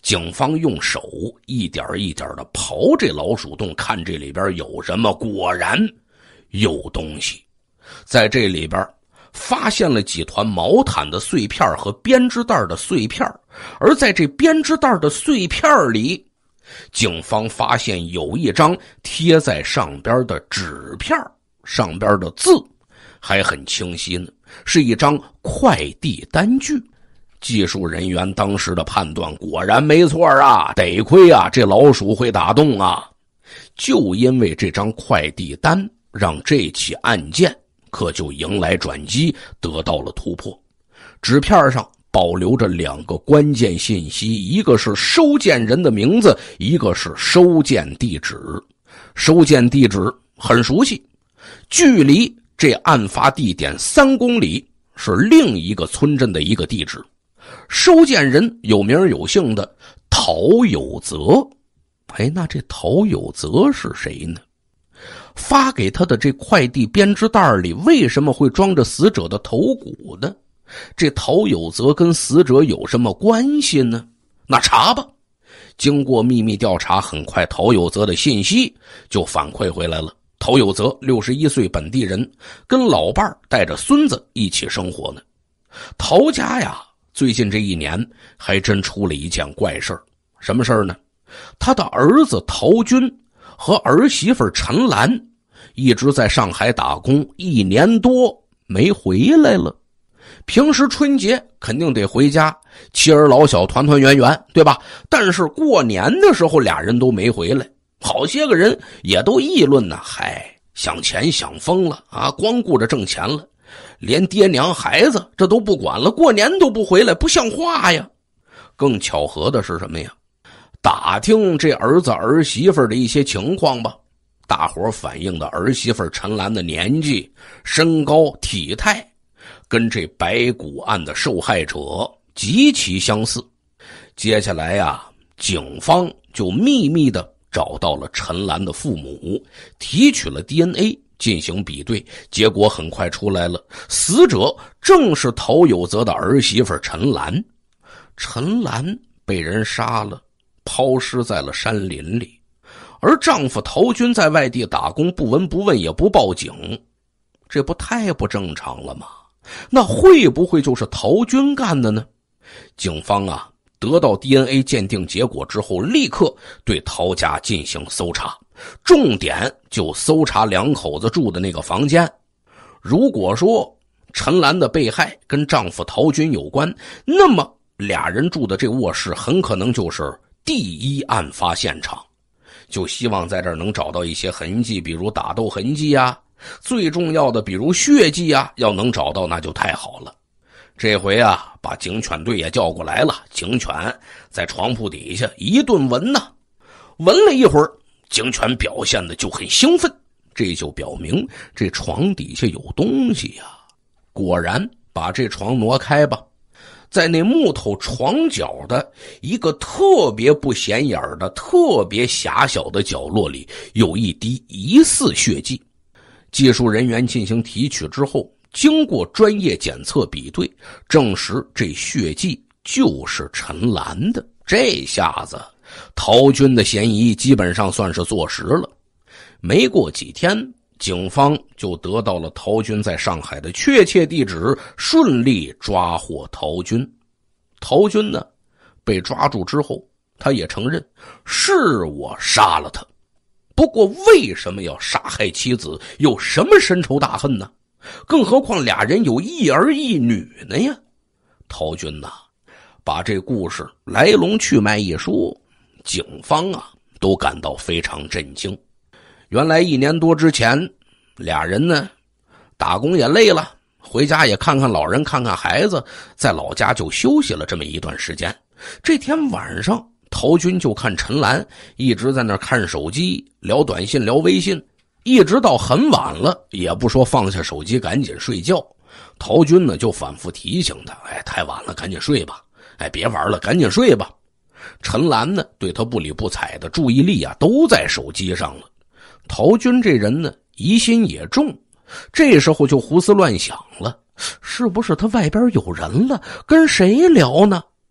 警方用手一点一点的刨这老鼠洞，看这里边有什么，果然有东西。在这里边发现了几团毛毯的碎片和编织袋的碎片，而在这编织袋的碎片里，警方发现有一张贴在上边的纸片，上边的字还很清晰呢，是一张快递单据。技术人员当时的判断果然没错啊，得亏啊这老鼠会打洞啊。就因为这张快递单，让这起案件可就迎来转机，得到了突破。纸片上保留着两个关键信息，一个是收件人的名字，一个是收件地址。收件地址很熟悉，距离这案发地点三公里，是另一个村镇的一个地址。收件人有名有姓的陶有泽。哎，那这陶有泽是谁呢？发给他的这快递编织袋里为什么会装着死者的头骨呢？这陶有泽跟死者有什么关系呢？那查吧。经过秘密调查，很快陶有泽的信息就反馈回来了。陶有泽六十一岁，本地人，跟老伴儿带着孙子一起生活呢。陶家呀，最近这一年还真出了一件怪事儿。什么事儿呢？他的儿子陶军和儿媳妇陈兰一直在上海打工，一年多没回来了。平时春节肯定得回家，妻儿老小团团圆圆，对吧？但是过年的时候俩人都没回来，好些个人也都议论呢，嗨，想钱想疯了啊，光顾着挣钱了，连爹娘孩子这都不管了，过年都不回来，不像话呀。更巧合的是什么呀？打听这儿子儿媳妇的一些情况吧，大伙反映的儿媳妇陈兰的年纪、身高、体态跟这白骨案的受害者极其相似。接下来呀，警方就秘密的找到了陈兰的父母，提取了 D N A 进行比对，结果很快出来了，死者正是陶有泽的儿媳妇陈兰。陈兰被人杀了，抛尸在了山林里，而丈夫陶军在外地打工，不闻不问也不报警，这不太不正常了吗？那会不会就是陶军干的呢？警方啊，得到 D N A 鉴定结果之后，立刻对陶家进行搜查，重点就搜查两口子住的那个房间。如果说陈兰的被害跟丈夫陶军有关，那么俩人住的这卧室很可能就是第一案发现场。就希望在这儿能找到一些痕迹，比如打斗痕迹啊，最重要的比如血迹啊，要能找到那就太好了。这回啊，把警犬队也叫过来了，警犬在床铺底下一顿闻呢，闻了一会儿，警犬表现的就很兴奋，这就表明这床底下有东西呀。果然把这床挪开吧，在那木头床角的一个特别不显眼的特别狭小的角落里，有一滴疑似血迹。技术人员进行提取之后，经过专业检测比对，证实这血迹就是陈兰的。这下子陶军的嫌疑基本上算是坐实了。没过几天，警方就得到了陶军在上海的确切地址，顺利抓获陶军。陶军呢，被抓住之后，他也承认是我杀了他。不过为什么要杀害妻子？有什么深仇大恨呢？更何况俩人有一儿一女呢呀。陶军呐、啊，把这故事来龙去脉一说，警方啊都感到非常震惊。原来一年多之前，俩人呢打工也累了，回家也看看老人看看孩子，在老家就休息了这么一段时间。这天晚上，陶军就看陈兰一直在那看手机，聊短信聊微信，一直到很晚了也不说放下手机赶紧睡觉。陶军呢就反复提醒他，哎，太晚了赶紧睡吧，哎，别玩了赶紧睡吧。陈兰呢对他不理不睬的，注意力啊都在手机上了。陶军这人呢疑心也重，这时候就胡思乱想了，是不是他外边有人了，跟谁聊呢？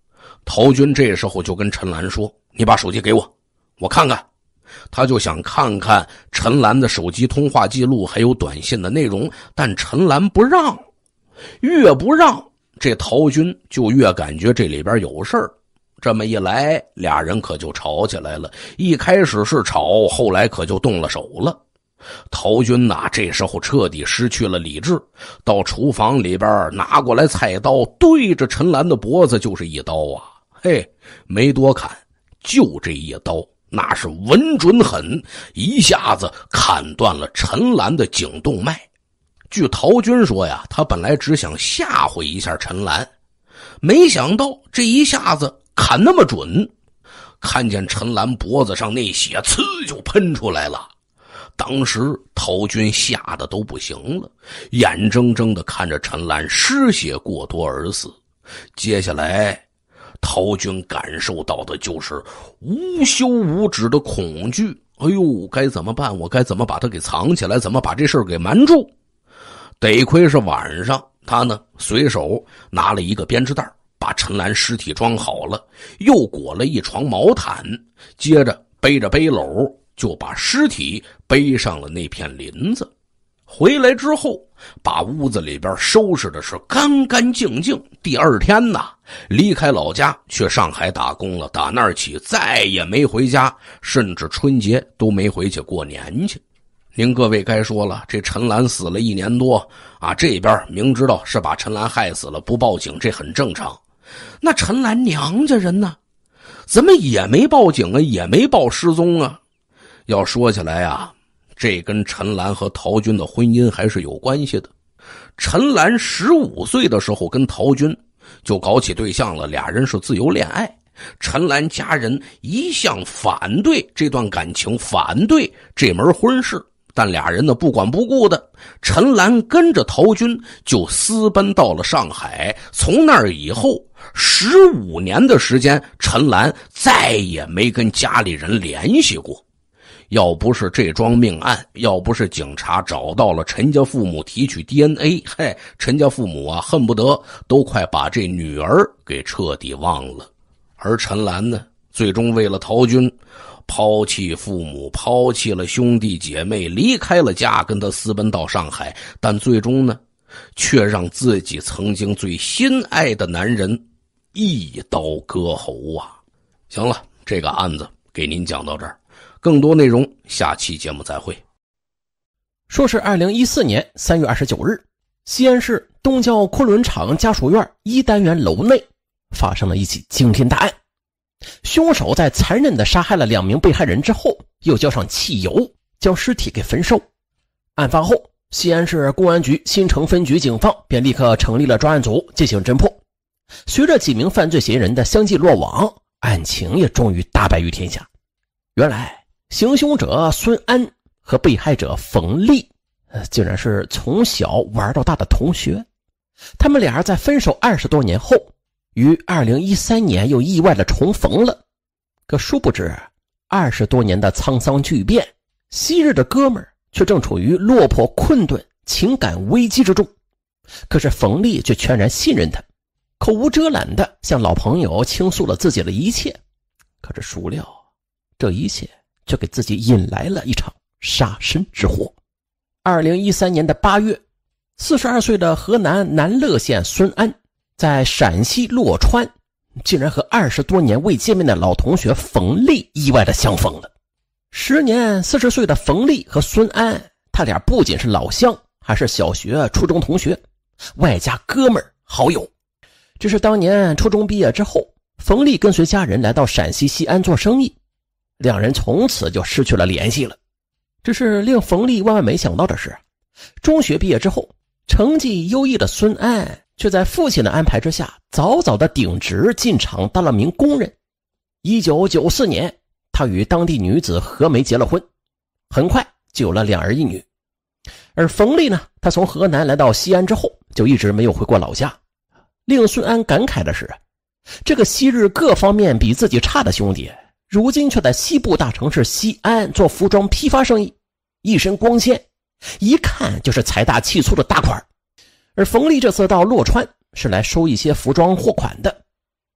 陶军这时候就跟陈兰说：“你把手机给我，我看看。”他就想看看陈兰的手机通话记录还有短信的内容，但陈兰不让，越不让，这陶军就越感觉这里边有事儿。这么一来，俩人可就吵起来了。一开始是吵，后来可就动了手了。陶军呐、啊，这时候彻底失去了理智，到厨房里边拿过来菜刀，对着陈兰的脖子就是一刀啊！嘿，没多砍，就这一刀，那是稳准狠，一下子砍断了陈兰的颈动脉。据陶军说呀，他本来只想吓唬一下陈兰，没想到这一下子砍那么准，看见陈兰脖子上那血呲就喷出来了。当时陶军吓得都不行了，眼睁睁地看着陈兰失血过多而死。接下来陶军感受到的就是无休无止的恐惧。哎呦，该怎么办？我该怎么把他给藏起来？怎么把这事儿给瞒住？得亏是晚上，他呢随手拿了一个编织袋，把陈兰尸体装好了，又裹了一床毛毯，接着背着背篓就把尸体背上了那片林子。回来之后，把屋子里边收拾的是干干净净。第二天呢，离开老家去上海打工了，打那儿起再也没回家，甚至春节都没回去过年去。您各位该说了，这陈兰死了一年多啊，这边明知道是把陈兰害死了，不报警这很正常。那陈兰娘家人呢，怎么也没报警啊，也没报失踪啊？要说起来啊，这跟陈兰和陶军的婚姻还是有关系的。陈兰十五岁的时候跟陶军就搞起对象了，俩人是自由恋爱。陈兰家人一向反对这段感情，反对这门婚事，但俩人呢不管不顾的，陈兰跟着陶军就私奔到了上海。从那儿以后十五年的时间，陈兰再也没跟家里人联系过。要不是这桩命案，要不是警察找到了陈家父母提取 D N A， 嘿，陈家父母啊恨不得都快把这女儿给彻底忘了。而陈兰呢，最终为了陶军抛弃父母，抛弃了兄弟姐妹，离开了家，跟他私奔到上海，但最终呢却让自己曾经最心爱的男人一刀割喉啊。行了，这个案子给您讲到这儿，更多内容下期节目再会。 说是二零一四年三月二十九日，西安市东郊昆仑厂家属院一单元楼内发生了一起惊天大案。凶手在残忍地杀害了两名被害人之后，又浇上汽油将尸体给焚烧。案发后，西安市公安局新城分局警方便立刻成立了专案组进行侦破。随着几名犯罪嫌疑人的相继落网，案情也终于大白于天下。原来行凶者孙安和被害者冯丽呃，竟然是从小玩到大的同学。他们俩在分手二十多年后，于二零一三年又意外的重逢了。可殊不知二十多年的沧桑巨变，昔日的哥们儿却正处于落魄困顿情感危机之中。可是冯丽却全然信任他，口无遮拦的向老朋友倾诉了自己的一切。可是孰料这一切却给自己引来了一场杀身之祸。二零一三年的八月，四十二岁的河南南乐县孙安在陕西洛川竟然和二十多年未见面的老同学冯丽意外的相逢了。时年四十岁的冯丽和孙安，他俩不仅是老乡，还是小学初中同学，外加哥们儿好友。只是当年初中毕业之后，冯丽跟随家人来到陕西西安做生意，两人从此就失去了联系了。只是令冯丽万万没想到的是，中学毕业之后，成绩优异的孙安却在父亲的安排之下，早早的顶职进厂当了名工人。一九九四年，他与当地女子何梅结了婚，很快就有了两儿一女。而冯丽呢，他从河南来到西安之后，就一直没有回过老家。令孙安感慨的是，这个昔日各方面比自己差的兄弟，如今却在西部大城市西安做服装批发生意，一身光鲜，一看就是财大气粗的大款。而冯丽这次到洛川是来收一些服装货款的，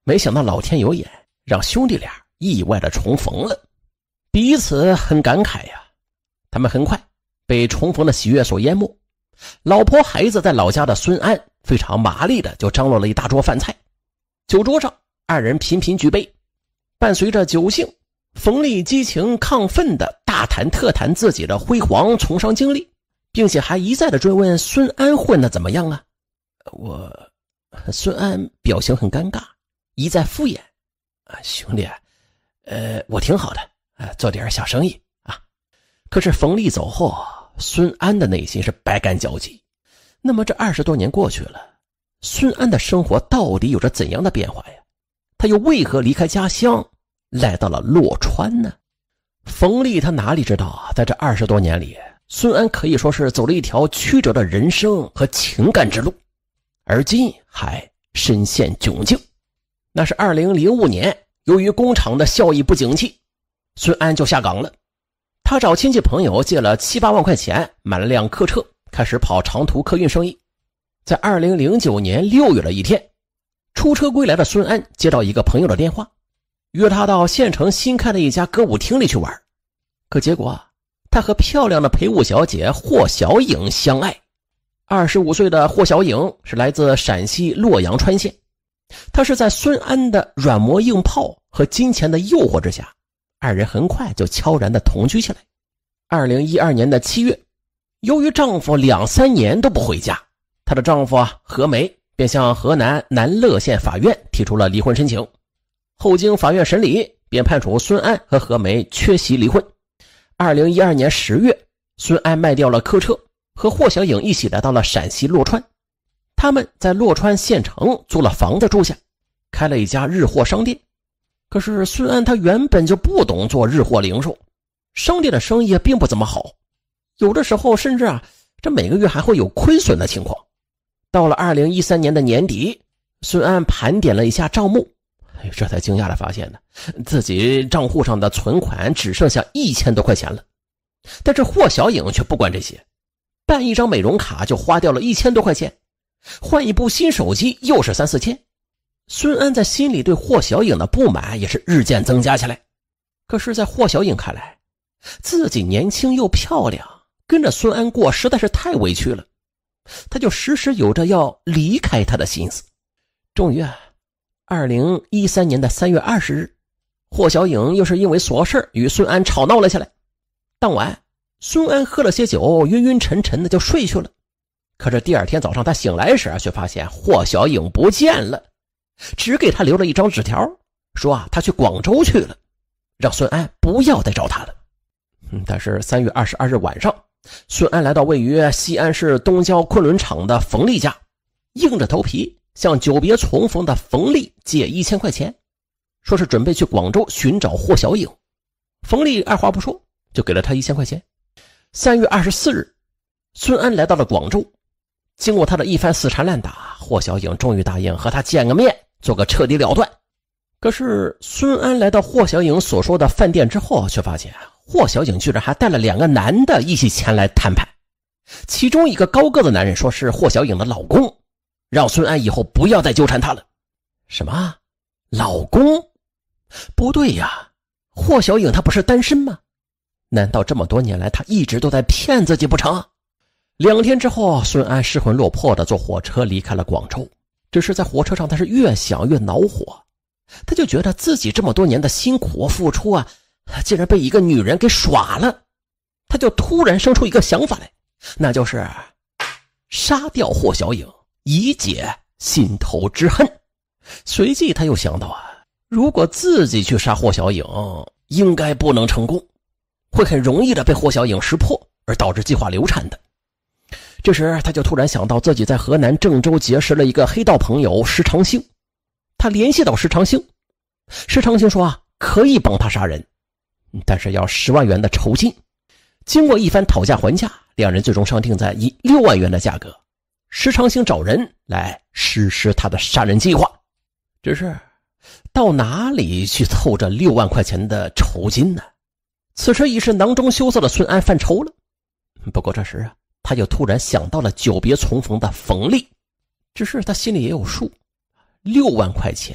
没想到老天有眼，让兄弟俩意外的重逢了，彼此很感慨呀。他们很快被重逢的喜悦所淹没。老婆孩子在老家的孙安非常麻利的就张罗了一大桌饭菜，酒桌上二人频频举杯，伴随着酒兴，冯丽激情亢奋的大谈特谈自己的辉煌从商经历，并且还一再的追问孙安混得怎么样啊。我孙安表情很尴尬，一再敷衍啊，兄弟，呃，我挺好的，啊，做点小生意啊。可是冯丽走后，孙安的内心是百感交集。那么这二十多年过去了，孙安的生活到底有着怎样的变化呀？他又为何离开家乡来到了洛川呢？冯丽他哪里知道啊，在这二十多年里，孙安可以说是走了一条曲折的人生和情感之路，而今还身陷窘境。那是二零零五年，由于工厂的效益不景气，孙安就下岗了。他找亲戚朋友借了七八万块钱，买了辆客车，开始跑长途客运生意。在二零零九年六月的一天，出车归来的孙安接到一个朋友的电话，约他到县城新开的一家歌舞厅里去玩。可结果他和漂亮的陪舞小姐霍小颖相爱。二十五岁的霍小颖是来自陕西洛阳川县，她是在孙安的软磨硬泡和金钱的诱惑之下，二人很快就悄然的同居起来。二零一二年的七月，由于丈夫两三年都不回家，她的丈夫啊何梅便向河南南乐县法院提出了离婚申请。后经法院审理，便判处孙安和何梅缺席离婚。二零一二年十月，孙安卖掉了客车，和霍小颖一起来到了陕西洛川。他们在洛川县城租了房子住下，开了一家日货商店。可是孙安他原本就不懂做日货零售，商店的生意并不怎么好，有的时候甚至啊，这每个月还会有亏损的情况。到了二零一三年的年底，孙安盘点了一下账目，这才惊讶地发现呢，自己账户上的存款只剩下一千多块钱了。但是霍小颖却不管这些，办一张美容卡就花掉了一千多块钱，换一部新手机又是三四千。孙安在心里对霍小颖的不满也是日渐增加起来。可是在霍小颖看来，自己年轻又漂亮，跟着孙安过实在是太委屈了，他就时时有着要离开他的心思。终于啊，二零一三年的三月二十日，霍小颖又是因为琐事与孙安吵闹了起来。当晚，孙安喝了些酒，晕晕沉沉的就睡去了。可是第二天早上他醒来时，却发现霍小颖不见了，只给他留了一张纸条，说啊他去广州去了，让孙安不要再找他了。嗯，但是三月二十二日晚上，孙安来到位于西安市东郊昆仑场的冯丽家，硬着头皮向久别重逢的冯丽借一千块钱，说是准备去广州寻找霍小颖。冯丽二话不说就给了他一千块钱。三月二十四日，孙安来到了广州，经过他的一番死缠烂打，霍小颖终于答应和他见个面，做个彻底了断。可是孙安来到霍小颖所说的饭店之后，却发现霍小颖居然还带了两个男的一起前来谈判。其中一个高个子男人说是霍小颖的老公，让孙安以后不要再纠缠他了。什么？老公？不对呀，霍小颖她不是单身吗？难道这么多年来她一直都在骗自己不成？两天之后，孙安失魂落魄的坐火车离开了广州。只是在火车上他是越想越恼火，他就觉得自己这么多年的辛苦付出啊，竟然被一个女人给耍了。他就突然生出一个想法来，那就是杀掉霍小颖，以解心头之恨。随即他又想到啊，如果自己去杀霍小颖，应该不能成功，会很容易的被霍小颖识破，而导致计划流产的。这时他就突然想到自己在河南郑州结识了一个黑道朋友石长兴，他联系到石长兴，石长兴说啊，可以帮他杀人，但是要十万元的酬金。经过一番讨价还价，两人最终商定在以六万元的价格，石长兴找人来实施他的杀人计划。只是到哪里去凑这六万块钱的酬金呢？此时已是囊中羞涩的孙安犯愁了。不过这时啊，他就突然想到了久别重逢的冯丽，只是他心里也有数，六万块钱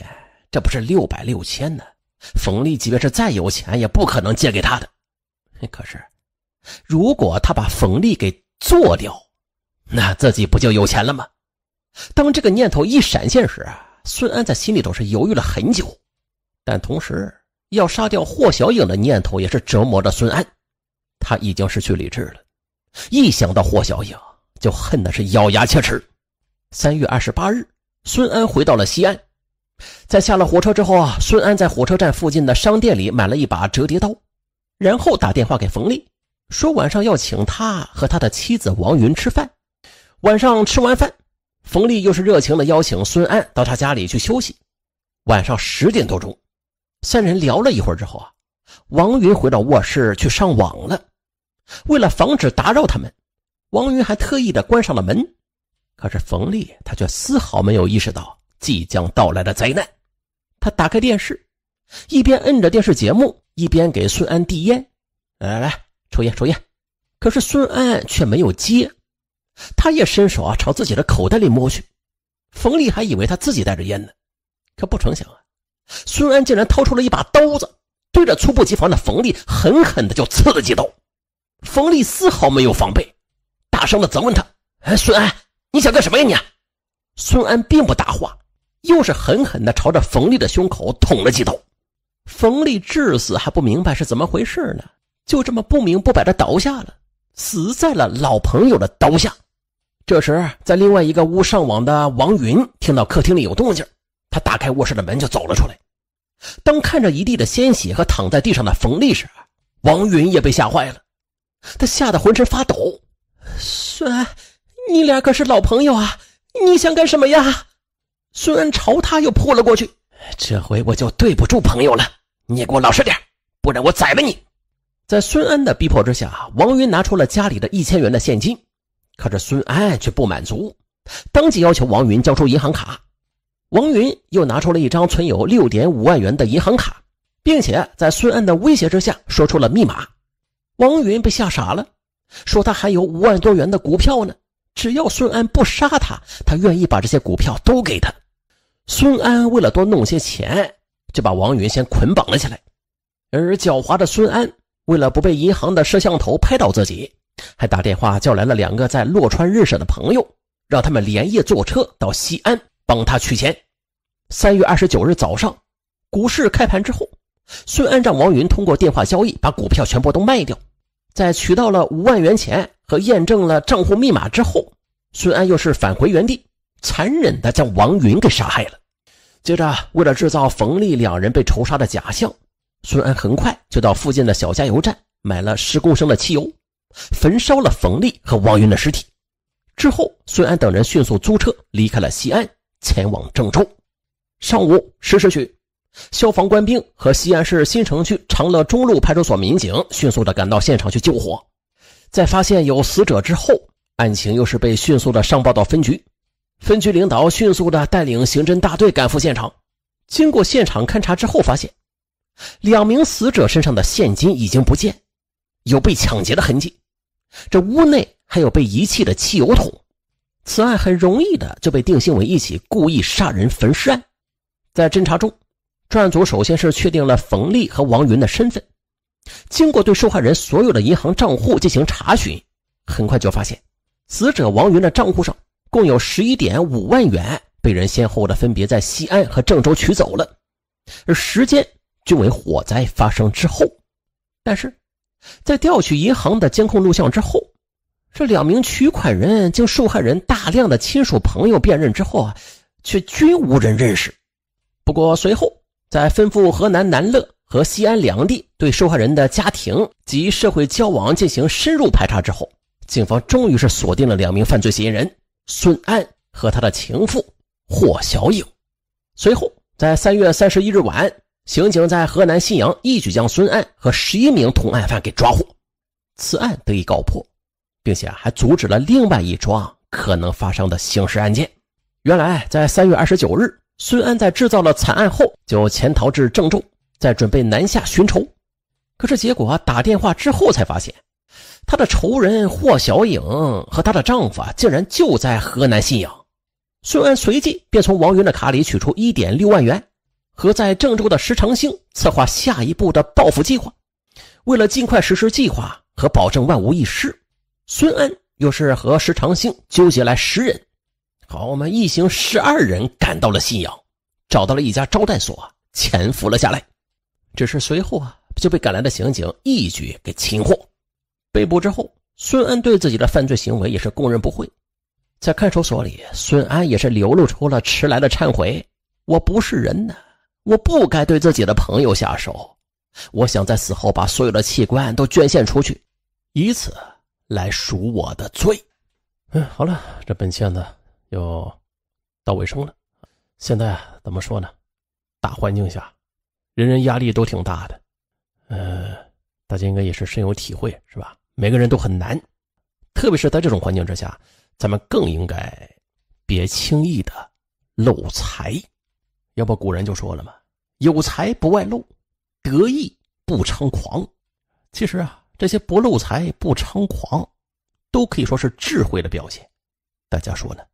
这不是六百六千呢？冯丽即便是再有钱也不可能借给他的。可是如果他把冯丽给做掉，那自己不就有钱了吗？当这个念头一闪现时啊，孙安在心里头是犹豫了很久，但同时要杀掉霍小颖的念头也是折磨着孙安。他已经失去理智了，一想到霍小颖就恨的是咬牙切齿。三月二十八日，孙安回到了西安。在下了火车之后啊，孙安在火车站附近的商店里买了一把折叠刀，然后打电话给冯丽，说晚上要请他和他的妻子王云吃饭。晚上吃完饭，冯丽又是热情的邀请孙安到他家里去休息。晚上十点多钟，三人聊了一会儿之后啊，王云回到卧室去上网了。为了防止打扰他们，王云还特意的关上了门。可是冯丽她却丝毫没有意识到即将到来的灾难。他打开电视，一边摁着电视节目，一边给孙安递烟，来来来，抽烟抽烟。可是孙安却没有接，他也伸手啊朝自己的口袋里摸去。冯丽还以为他自己带着烟呢，可不成想啊，孙安竟然掏出了一把刀子，对着猝不及防的冯丽狠狠的就刺了几刀。冯丽丝毫没有防备，大声的责问他：哎，孙安，你想干什么呀你？孙安并不答话，又是狠狠地朝着冯丽的胸口捅了几刀。冯丽至死还不明白是怎么回事呢，就这么不明不白地倒下了，死在了老朋友的刀下。这时在另外一个屋上网的王云听到客厅里有动静，他打开卧室的门就走了出来。当看着一地的鲜血和躺在地上的冯丽时，王云也被吓坏了，他吓得浑身发抖。孙安，你俩可是老朋友啊，你想干什么呀？孙安朝他又扑了过去。这回我就对不住朋友了，你给我老实点，不然我宰了你。在孙安的逼迫之下，王云拿出了家里的一千元的现金。可是孙安却不满足，当即要求王云交出银行卡。王云又拿出了一张存有 六点五万元的银行卡，并且在孙安的威胁之下说出了密码。王云被吓傻了，说他还有五万多元的股票呢，只要孙安不杀他，他愿意把这些股票都给他。孙安为了多弄些钱，就把王云先捆绑了起来。而狡猾的孙安为了不被银行的摄像头拍到自己，还打电话叫来了两个在洛川认识的朋友，让他们连夜坐车到西安帮他取钱。三月二十九日早上，股市开盘之后，孙安让王云通过电话交易把股票全部都卖掉。在取到了五万元钱和验证了账户密码之后，孙安又是返回原地，残忍地将王云给杀害了。接着为了制造冯丽两人被仇杀的假象，孙安很快就到附近的小加油站买了十公升的汽油，焚烧了冯丽和王云的尸体。之后孙安等人迅速租车离开了西安，前往郑州。上午十时许，消防官兵和西安市新城区长乐中路派出所民警迅速地赶到现场去救火。在发现有死者之后，案情又是被迅速地上报到分局。分局领导迅速地带领刑侦大队赶赴现场。经过现场勘查之后，发现两名死者身上的现金已经不见，有被抢劫的痕迹。这屋内还有被遗弃的汽油桶。此案很容易的就被定性为一起故意杀人焚尸案。在侦查中，专案组首先是确定了冯丽和王云的身份。经过对受害人所有的银行账户进行查询，很快就发现死者王云的账户上共有 十一点五万元被人先后的分别在西安和郑州取走了，而时间均为火灾发生之后。但是在调取银行的监控录像之后，这两名取款人经受害人大量的亲属朋友辨认之后啊，却均无人认识。不过随后在奔赴河南南乐和西安两地对受害人的家庭及社会交往进行深入排查之后，警方终于是锁定了两名犯罪嫌疑人孙安和他的情妇霍小颖。随后在三月三十一日晚，刑警在河南信阳一举将孙安和十一名同案犯给抓获，此案得以告破，并且还阻止了另外一桩可能发生的刑事案件。原来在三月二十九日，孙安在制造了惨案后就潜逃至郑州，在准备南下寻仇。可是结果打电话之后才发现，他的仇人霍小颖和她的丈夫竟然就在河南信阳。孙安随即便从王云的卡里取出 一点六万元， 和在郑州的石长兴策划下一步的报复计划。为了尽快实施计划和保证万无一失，孙安又是和石长兴纠结来十人。好，我们一行十二人赶到了信阳，找到了一家招待所，潜伏了下来。只是随后啊，就被赶来的刑警一举给擒获。被捕之后，孙安对自己的犯罪行为也是供认不讳。在看守所里，孙安也是流露出了迟来的忏悔：我不是人呢，我不该对自己的朋友下手，我想在死后把所有的器官都捐献出去，以此来赎我的罪。嗯，好了，这本片子又到尾声了。现在怎么说呢，大环境下人人压力都挺大的，呃，大家应该也是深有体会，是吧？每个人都很难，特别是在这种环境之下，咱们更应该别轻易的漏财。要不古人就说了嘛，有财不外露，得意不猖狂。其实啊，这些不漏财不猖狂都可以说是智慧的表现，大家说呢？